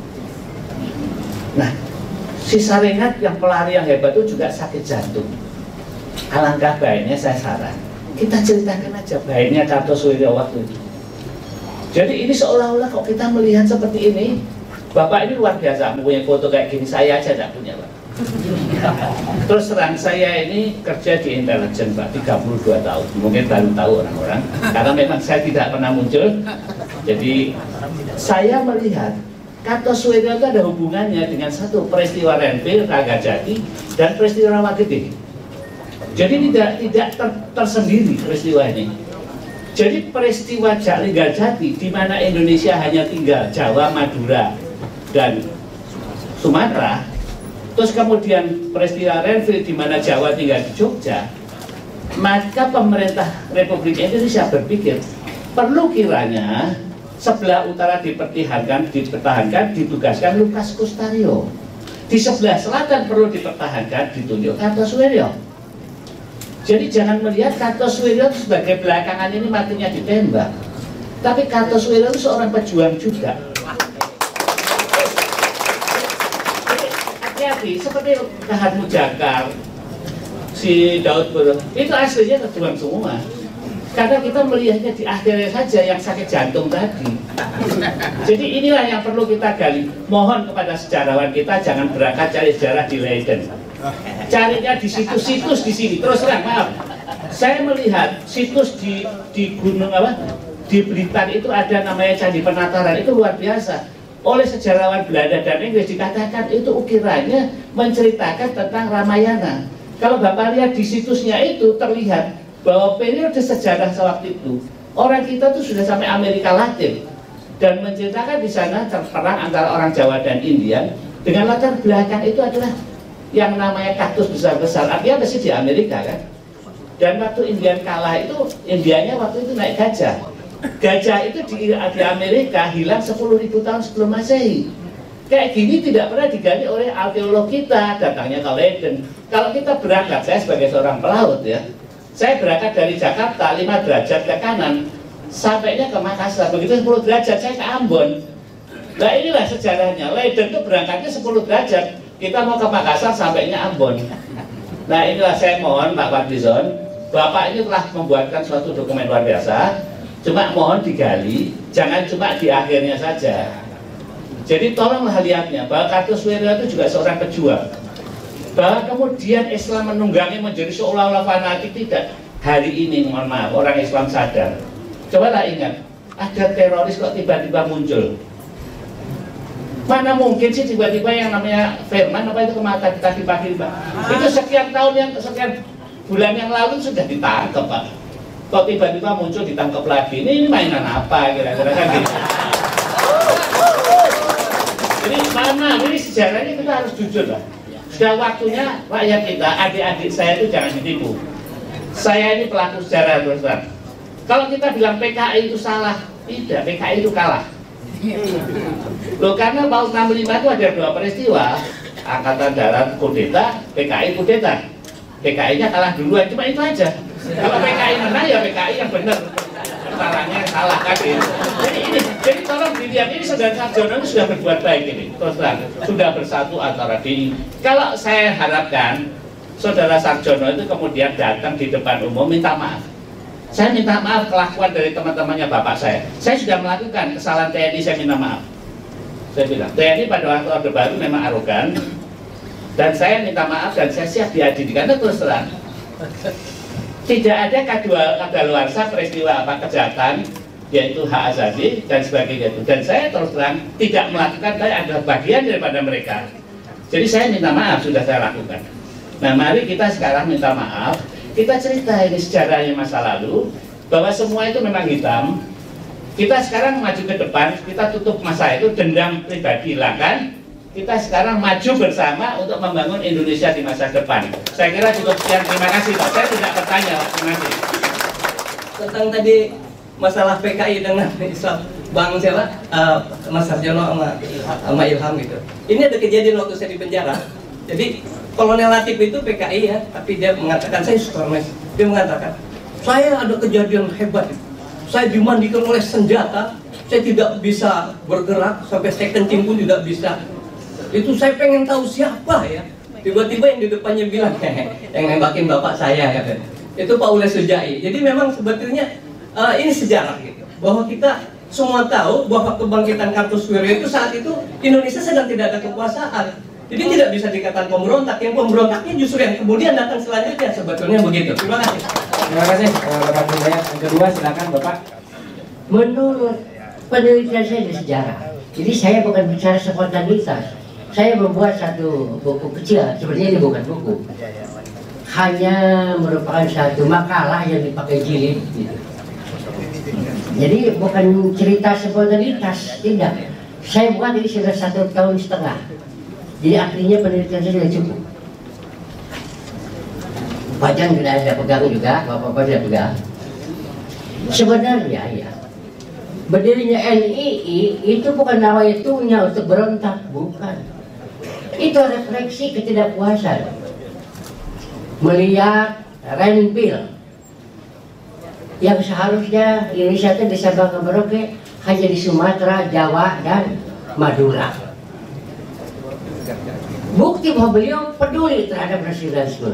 Speaker 4: Nah, si Saringat yang pelari yang hebat itu juga sakit jantung. Alangkah baiknya saya saran, kita ceritakan aja baiknya Kartosoewiryo waktu itu. Jadi ini seolah-olah kok kita melihat seperti ini, Bapak ini luar biasa, mempunyai foto kayak gini, saya aja tidak punya, Pak. Terus terang saya ini kerja di intelijen Pak, tiga puluh dua tahun. Mungkin baru tahu orang-orang karena memang saya tidak pernah muncul. Jadi saya melihat Kartosoewiryo itu ada hubungannya dengan satu peristiwa Renville, Ragajati, dan peristiwa Rawagede. Jadi tidak tidak ter, tersendiri peristiwa ini. Jadi peristiwa Ragajati di mana Indonesia hanya tinggal Jawa, Madura, dan Sumatera. Terus kemudian peristiwa Renville di mana Jawa tinggal di Jogja, maka pemerintah Republik Indonesia berpikir perlu kiranya sebelah utara dipertahankan, dipertahankan, ditugaskan Lukas Kustario. Di sebelah selatan perlu dipertahankan, ditunjuk Kartosoewiryo. Jadi jangan melihat Kartosoewiryo sebagai belakangan ini matinya ditembak, tapi Kartosoewiryo itu seorang pejuang juga. Seperti Kahat Mujakar, si Daud Boro, itu aslinya terjuang semua. Karena kita melihatnya di akhirnya saja yang sakit jantung tadi. Jadi inilah yang perlu kita gali. Mohon kepada sejarawan kita jangan berangkat cari sejarah di Leiden. Carinya di situs-situs di sini. Terus terang, maaf, saya melihat situs di di gunung apa? Di Blitar itu ada namanya Candi Penataran, itu luar biasa. Oleh sejarawan Belanda dan Inggris dikatakan itu ukirannya menceritakan tentang Ramayana. Kalau Bapak lihat di situsnya itu terlihat bahwa periode sejarah sewaktu itu orang kita tuh sudah sampai Amerika Latin.
Speaker 10: dan menceritakan di sana perang antara orang Jawa dan Indian dengan latar belakang itu adalah yang namanya kaktus besar-besar. Artinya masih di Amerika kan. Dan waktu Indian kalah itu, Indianya waktu itu naik gajah. Gajah itu di, di Amerika hilang sepuluh ribu tahun sebelum Masehi. Kayak gini tidak pernah digali oleh arkeolog kita, datangnya ke Leiden. Kalau kita berangkat, saya sebagai seorang pelaut ya, saya berangkat dari Jakarta lima derajat ke kanan, sampainya ke Makassar, begitu sepuluh derajat saya ke Ambon. Nah inilah sejarahnya, Leiden itu berangkatnya sepuluh derajat, kita mau ke Makassar sampainya Ambon. Nah inilah saya mohon Pak Fadlizon, Bapak ini telah membuatkan suatu dokumen luar biasa, cuma mohon digali, jangan cuma di akhirnya saja. Jadi tolonglah lihatnya bahwa Kartosuwiryo itu juga seorang pejuang, bahwa kemudian Islam menunggangi menjadi seolah-olah fanatik. Tidak. Hari ini mohon maaf orang Islam sadar. Cobalah ingat, ada teroris kok tiba-tiba muncul. Mana mungkin sih tiba-tiba yang namanya Firman apa itu kemata kita pagi Pak? Itu sekian tahun yang sekian bulan yang lalu sudah ditangkap Pak. Kok tiba-tiba muncul ditangkap lagi? Ini, ini mainan apa kira-kira kan gitu. Jadi mana ini sejarahnya kita harus jujur lah. Sudah waktunya rakyat kita, adik-adik saya itu jangan ditipu. Saya ini pelaku sejarah terus terang. Kalau kita bilang P K I itu salah, tidak, P K I itu kalah. Loh karena tahun enam puluh lima itu ada dua peristiwa, Angkatan Darat kudeta, P K I kudeta. P K I-nya kalah duluan, cuma itu aja. Kalau P K I menang ya P K I yang benar, caranya yang salah kan gitu. Jadi ini, jadi tolong dilihat ini Saudara Sarjono sudah berbuat baik ini, terus terang, sudah bersatu antara D I. Kalau saya harapkan Saudara Sarjono itu kemudian datang di depan umum minta maaf. Saya minta maaf kelakuan dari teman-temannya bapak saya. Saya sudah melakukan kesalahan T N I, saya minta maaf. Saya bilang, T N I pada waktu Orde Baru memang arogan, dan saya minta maaf dan saya siap diadili. Karena terus terang, tidak ada kadaluarsa peristiwa apa kejahatan, yaitu hak asasi dan sebagainya itu. Dan saya terus terang tidak melakukan, saya adalah bagian daripada mereka. Jadi saya minta maaf sudah saya lakukan. Nah mari kita sekarang minta maaf. Kita cerita ini sejarahnya masa lalu, bahwa semua itu memang hitam. Kita sekarang maju ke depan, kita tutup masa itu, dendam pribadi hilangkan. Kita sekarang maju bersama untuk membangun Indonesia di masa depan. Saya kira cukup sekian, terima kasih Pak. Saya tidak bertanya, terima kasih.
Speaker 11: Tentang tadi masalah P K I dengan Islam, Bang siapa? Uh, Mas Sarjono sama, sama Ilham gitu. Ini ada kejadian waktu saya di penjara. Jadi Kolonel Latif itu P K I ya, tapi dia mengatakan, saya Sukarmes, dia mengatakan, saya ada kejadian hebat, saya dimandikan oleh senjata, saya tidak bisa bergerak, sampai saya kencing pun tidak bisa. Itu saya pengen tahu siapa ya. Tiba-tiba yang di depannya bilang, yang nembakin bapak saya ya. Itu Pak Ule Sujai. Jadi memang sebetulnya uh, ini sejarah gitu, bahwa kita semua tahu bahwa kebangkitan Kartosuwiryo itu saat itu Indonesia sedang tidak ada kekuasaan. Jadi tidak bisa dikatakan pemberontak, yang pemberontaknya justru yang kemudian datang selanjutnya, sebetulnya begitu. Terima kasih.
Speaker 3: Terima kasih Bapak Surya. Yang kedua silakan Bapak.
Speaker 12: Menurut penelitian saya di sejarah, jadi saya bukan bicara spontanitas. Saya membuat satu buku kecil, sebenarnya ini bukan buku, hanya merupakan satu makalah yang dipakai jilid. Gitu. Jadi bukan cerita spontanitas, tidak. Saya buat ini sudah satu tahun setengah. Jadi artinya penelitian saya sudah cukup. Wajan tidak ada pegang juga, bapak-bapak tidak pegang. Sebenarnya ya, berdirinya N I I itu bukan nawaitunya untuk berontak, bukan. Itu refleksi ketidakpuasan. Melihat renpil yang seharusnya Indonesia itu di Sabang ke Merauke hanya di Sumatera, Jawa, dan Madura. Bukti bahwa beliau peduli terhadap nasionalisme.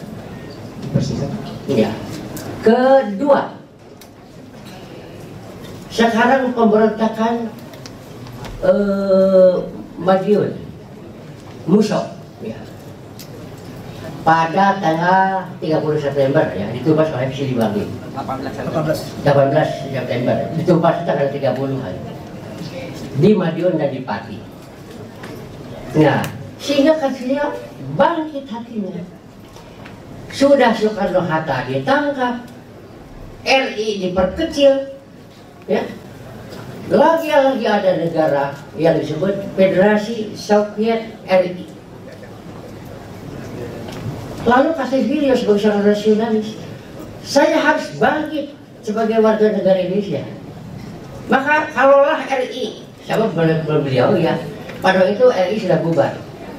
Speaker 12: Ya. Kedua, sekarang pemberontakan eh, Madiun, Musok, ya. Pada tanggal tiga puluh September ya, ditupas oleh Siliwangi. delapan belas September, ditupas tanggal tiga puluh hari di Madiun dan di Pati. Nah, sehingga Kanslier bangkit hatinya. Sudah Soekarno-Hatta ditangkap, R I diperkecil, ya. Lagi-lagi ada negara yang disebut Federasi Soviet R I. Lalu Kasih sebagai seorang nasionalis, saya harus bangkit sebagai warga negara Indonesia. Maka kalaulah R I, sama beliau ya, pada itu R I sudah bubar.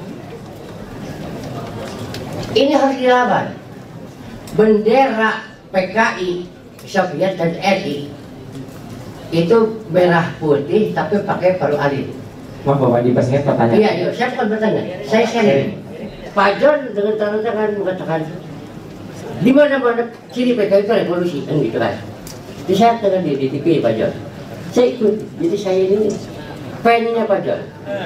Speaker 12: Ini harus dilawan. Bendera P K I, Soviet dan R I itu merah putih tapi pakai palu alit.
Speaker 3: Maaf Bapak, dipersingkat pertanyaan.
Speaker 12: Iya, iya, saya bukan bertanya, saya sharing. Pak John dengan tanda tangan mengatakan di mana-mana ciri P K I itu revolusi, kan gitu kan. Di saat dengan di, di T V Pak John, saya ikut, jadi saya ini fan-nya Pak John.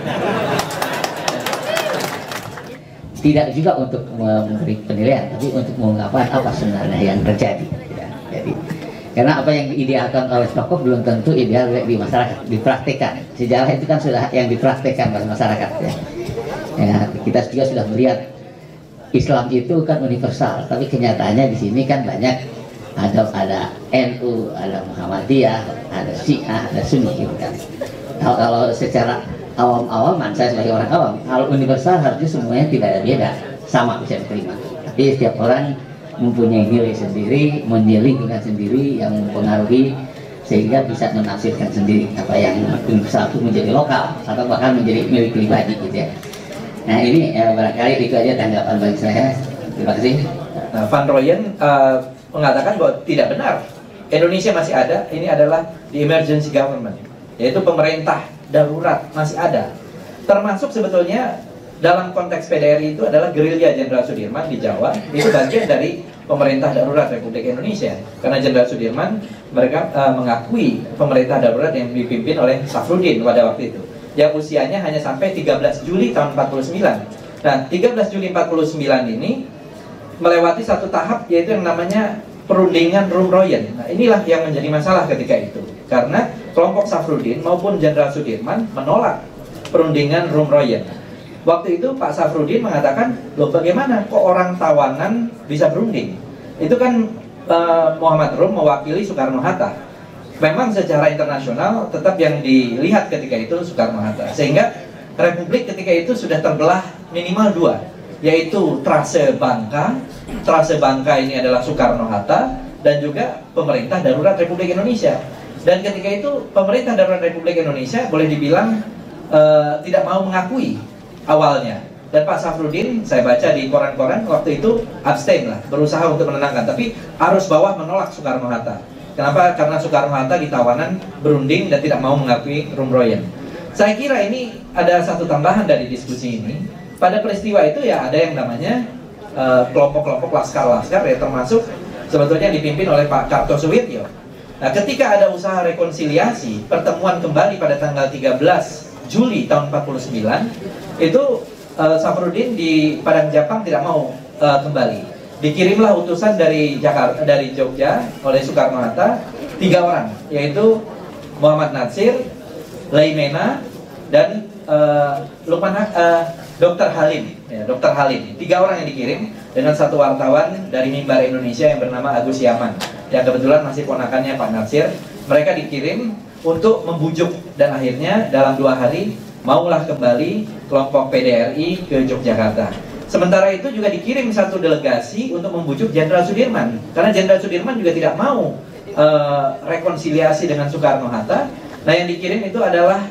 Speaker 5: Tidak juga untuk memberi penilaian, tapi untuk mengungkapkan apa sebenarnya yang terjadi. Ya, jadi karena apa yang diidealkan oleh tokoh belum tentu ideal di masyarakat, dipraktikkan. Sejarah itu kan sudah yang dipraktikkan oleh masyarakat. Ya. Ya, kita juga sudah melihat Islam itu kan universal, tapi kenyataannya di sini kan banyak ada ada N U, ada Muhammadiyah, ada Syiah, ada Sunni gitu kan. Kalau, kalau secara awam-awaman, saya sebagai orang awam, kalau universal harusnya semuanya tidak ada beda, sama bisa diterima. Tapi setiap orang mempunyai nilai sendiri, mempunyai lingkungan sendiri yang mempengaruhi sehingga bisa menafsirkan sendiri apa yang universal itu menjadi lokal atau bahkan menjadi milik pribadi gitu ya. Nah ini ya, barangkali itu aja tanggapan bagi saya. Terima kasih.
Speaker 2: Nah, Van Rooyen uh, mengatakan bahwa tidak benar. Indonesia masih ada. Ini adalah the emergency government, yaitu pemerintah darurat masih ada. Termasuk sebetulnya dalam konteks P D R I itu adalah gerilya Jenderal Sudirman di Jawa. Itu bagian dari pemerintah darurat Republik Indonesia. Karena Jenderal Sudirman mereka uh, mengakui pemerintah darurat yang dipimpin oleh Safrudin pada waktu itu, yang usianya hanya sampai tiga belas Juli tahun empat puluh sembilan. Nah, tiga belas Juli empat puluh sembilan ini melewati satu tahap yaitu yang namanya perundingan Rumroyen. Nah, inilah yang menjadi masalah ketika itu. Karena kelompok Safrudin maupun Jenderal Sudirman menolak perundingan Rumroyen. Waktu itu Pak Safrudin mengatakan, loh bagaimana kok orang tawanan bisa berunding? Itu kan uh, Muhammad Rum mewakili Soekarno-Hatta. Memang secara internasional tetap yang dilihat ketika itu Soekarno-Hatta, sehingga Republik ketika itu sudah terbelah minimal dua, yaitu Trase Bangka. Trase Bangka ini adalah Soekarno-Hatta dan juga pemerintah darurat Republik Indonesia. Dan ketika itu pemerintah darurat Republik Indonesia boleh dibilang uh, tidak mau mengakui awalnya. Dan Pak Safrudin, saya baca di koran-koran waktu itu abstain lah, berusaha untuk menenangkan, tapi arus bawah menolak Soekarno-Hatta. Kenapa? Karena Soekarno-Hatta di tawanan berunding dan tidak mau mengakui Rumroyen. Saya kira ini ada satu tambahan dari diskusi ini. Pada peristiwa itu ya ada yang namanya kelompok-kelompok uh, laskar-laskar ya, termasuk sebetulnya dipimpin oleh Pak Kartosuwiryo. Nah, ketika ada usaha rekonsiliasi, pertemuan kembali pada tanggal tiga belas Juli tahun empat puluh sembilan, itu uh, Safrudin di Padang Japang tidak mau uh, kembali. Dikirimlah utusan dari Jakarta, dari Jogja oleh Soekarno-Hatta, tiga orang, yaitu Muhammad Natsir, Laimena, dan uh, Lukman uh, Dokter Halim, ya, Dokter Halim. Tiga orang yang dikirim dengan satu wartawan dari Mimbar Indonesia yang bernama Agus Yaman, yang kebetulan masih ponakannya Pak Natsir. Mereka dikirim untuk membujuk dan akhirnya dalam dua hari maulah kembali kelompok P D R I ke Yogyakarta. Sementara itu juga dikirim satu delegasi untuk membujuk Jenderal Sudirman, karena Jenderal Sudirman juga tidak mau uh, rekonsiliasi dengan Soekarno-Hatta. Nah, yang dikirim itu adalah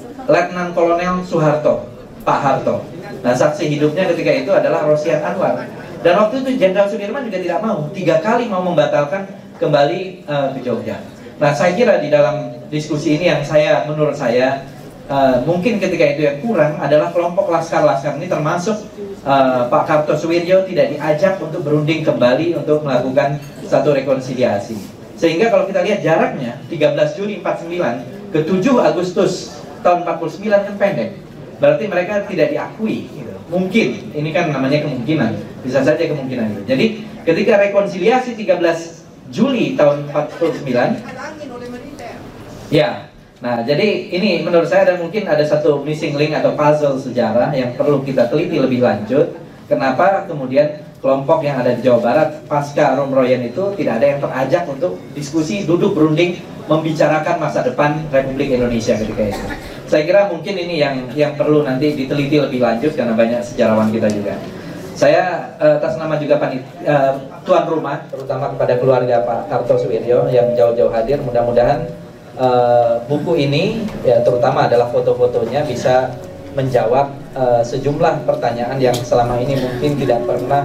Speaker 2: Letnan Kolonel Soeharto, Pak Harto. Nah, saksi hidupnya ketika itu adalah Rosiat Anwar. Dan waktu itu Jenderal Sudirman juga tidak mau, tiga kali mau membatalkan kembali uh, ke Jogja. Nah, saya kira di dalam diskusi ini yang saya, menurut saya, Uh, mungkin ketika itu yang kurang adalah kelompok laskar-laskar ini, termasuk uh, Pak Kartosuwiryo tidak diajak untuk berunding kembali untuk melakukan satu rekonsiliasi. Sehingga kalau kita lihat jaraknya tiga belas Juli empat puluh sembilan ke tujuh Agustus tahun empat puluh sembilan kan pendek. Berarti mereka tidak diakui gitu. Mungkin, ini kan namanya kemungkinan, bisa saja kemungkinan itu. Jadi ketika rekonsiliasi tiga belas Juli tahun empat puluh sembilan, ya. Nah, jadi ini menurut saya dan mungkin ada satu missing link atau puzzle sejarah yang perlu kita teliti lebih lanjut. Kenapa kemudian kelompok yang ada di Jawa Barat pasca Rumroyen itu tidak ada yang terajak untuk diskusi, duduk berunding membicarakan masa depan Republik Indonesia ketika itu. Saya kira mungkin ini yang yang perlu nanti diteliti lebih lanjut karena banyak sejarawan kita juga. Saya uh, atas nama juga panit, uh, tuan rumah, terutama kepada keluarga Pak Kartosuwiryo yang jauh-jauh hadir, mudah-mudahan uh, buku ini, ya terutama adalah foto-fotonya bisa menjawab uh, sejumlah pertanyaan yang selama ini mungkin tidak pernah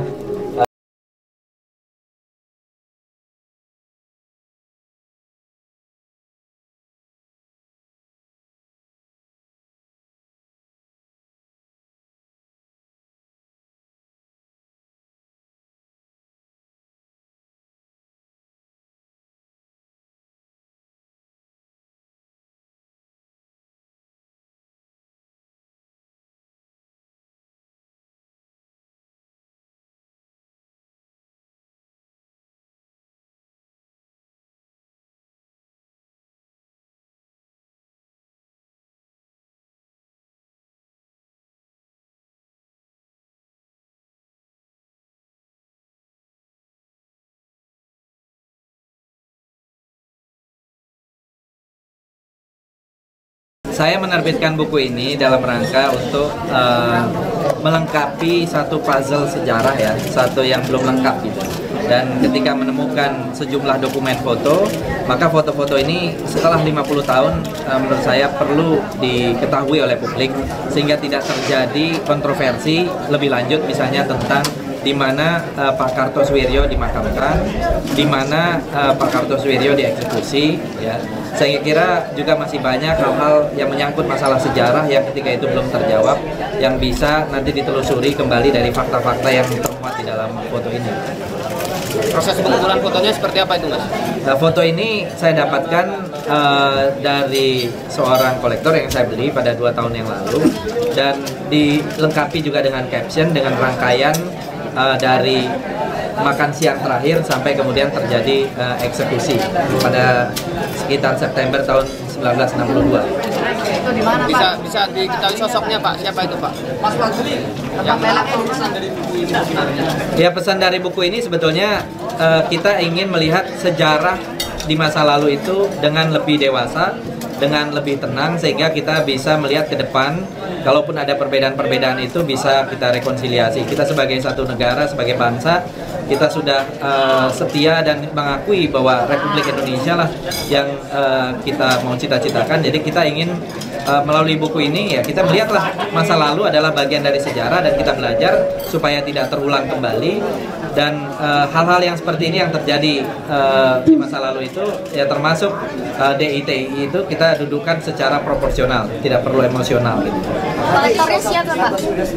Speaker 2: saya menerbitkan buku ini dalam rangka untuk uh, melengkapi satu puzzle sejarah ya, satu yang belum lengkap gitu. Dan ketika menemukan sejumlah dokumen foto, maka foto-foto ini setelah lima puluh tahun uh, menurut saya perlu diketahui oleh publik sehingga tidak terjadi kontroversi lebih lanjut, misalnya tentang di mana uh, Pak Kartosuwiryo dimakamkan, di mana uh, Pak Kartosuwiryo dieksekusi, ya. Saya kira juga masih banyak hal-hal yang menyangkut masalah sejarah yang ketika itu belum terjawab, yang bisa nanti ditelusuri kembali dari fakta-fakta yang termuat di dalam foto ini.
Speaker 13: Proses pengumpulan fotonya seperti apa itu, Mas?
Speaker 2: Nah, foto ini saya dapatkan uh, dari seorang kolektor yang saya beli pada dua tahun yang lalu, dan dilengkapi juga dengan caption, dengan rangkaian uh, dari makan siang terakhir sampai kemudian terjadi uh, eksekusi pada sekitar September tahun seribu sembilan ratus enam puluh dua.
Speaker 13: Itu di mana, Pak? Bisa bisa diketahui sosoknya, Pak. Siapa itu, Pak? Mas Fadli. Yang pesan dari buku ini sebenarnya.
Speaker 2: Ya, pesan dari buku ini sebetulnya uh, kita ingin melihat sejarah di masa lalu itu dengan lebih dewasa, dengan lebih tenang, sehingga kita bisa melihat ke depan. Kalaupun ada perbedaan-perbedaan itu bisa kita rekonsiliasi. Kita sebagai satu negara, sebagai bangsa, kita sudah uh, setia dan mengakui bahwa Republik Indonesia lah yang uh, kita mau cita-citakan. Jadi kita ingin uh, melalui buku ini ya kita melihatlah masa lalu adalah bagian dari sejarah dan kita belajar supaya tidak terulang kembali. Dan hal-hal uh, yang seperti ini yang terjadi uh, di masa lalu itu ya termasuk uh, D I T I itu kita dudukan secara proporsional, tidak perlu emosional gitu.
Speaker 14: Kolektornya siapa, Pak?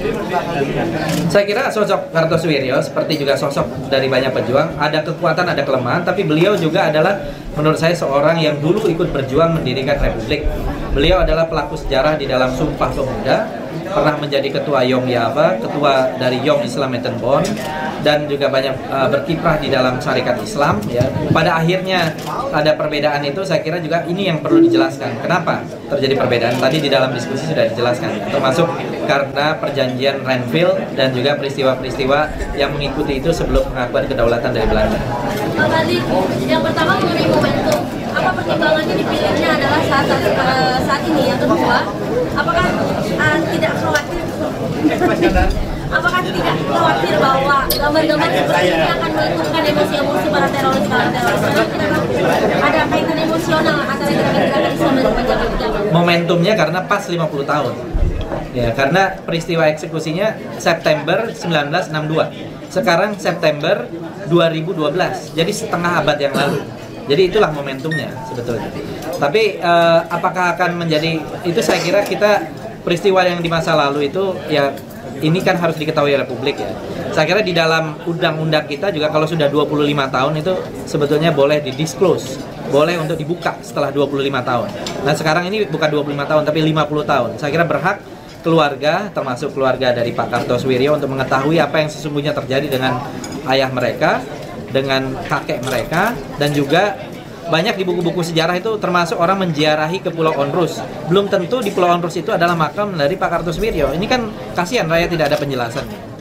Speaker 2: Saya kira sosok Kartosuwiryo seperti juga sosok dari banyak pejuang, ada kekuatan, ada kelemahan, tapi beliau juga adalah menurut saya seorang yang dulu ikut berjuang mendirikan Republik. Beliau adalah pelaku sejarah di dalam Sumpah Pemuda, pernah menjadi ketua Yong Yava, ketua dari Yong Islam Bond, dan juga banyak uh, berkiprah di dalam syarikat Islam. Ya. Pada akhirnya ada perbedaan itu, saya kira juga ini yang perlu dijelaskan. Kenapa terjadi perbedaan? Tadi di dalam diskusi sudah dijelaskan, termasuk karena perjanjian Renville dan juga peristiwa-peristiwa yang mengikuti itu sebelum pengakuan kedaulatan dari Belanda.
Speaker 14: Pak Fadli, yang pertama mengenai momentum, apa pertimbangannya dipilihnya adalah saat uh, saat ini? Yang kedua, apakah uh, tidak khawatir apakah tidak khawatir bahwa gambar-gambar seperti ini akan menimbulkan emosi-emosi para teroris para teroris ada kaitan emosional antara gerakan-gerakan Islam dan penjabat agama?
Speaker 2: Momentumnya karena pas lima puluh tahun. Ya, karena peristiwa eksekusinya September seribu sembilan ratus enam puluh dua. Sekarang September dua ribu dua belas. Jadi setengah abad yang lalu. Jadi itulah momentumnya sebetulnya. Tapi eh, apakah akan menjadi itu, saya kira kita peristiwa yang di masa lalu itu ya ini kan harus diketahui oleh publik ya. Saya kira di dalam undang-undang kita juga kalau sudah dua puluh lima tahun itu sebetulnya boleh di-disclose, boleh untuk dibuka setelah dua puluh lima tahun. Nah sekarang ini bukan dua puluh lima tahun tapi lima puluh tahun. Saya kira berhak keluarga, termasuk keluarga dari Pak Kartosuwiryo untuk mengetahui apa yang sesungguhnya terjadi dengan ayah mereka, dengan kakek mereka, dan juga banyak di buku-buku sejarah itu termasuk orang menziarahi ke Pulau Onrus. Belum tentu di Pulau Onrus itu adalah makam dari Pak Kartosuwiryo. Ini kan kasihan rakyat tidak ada penjelasannya.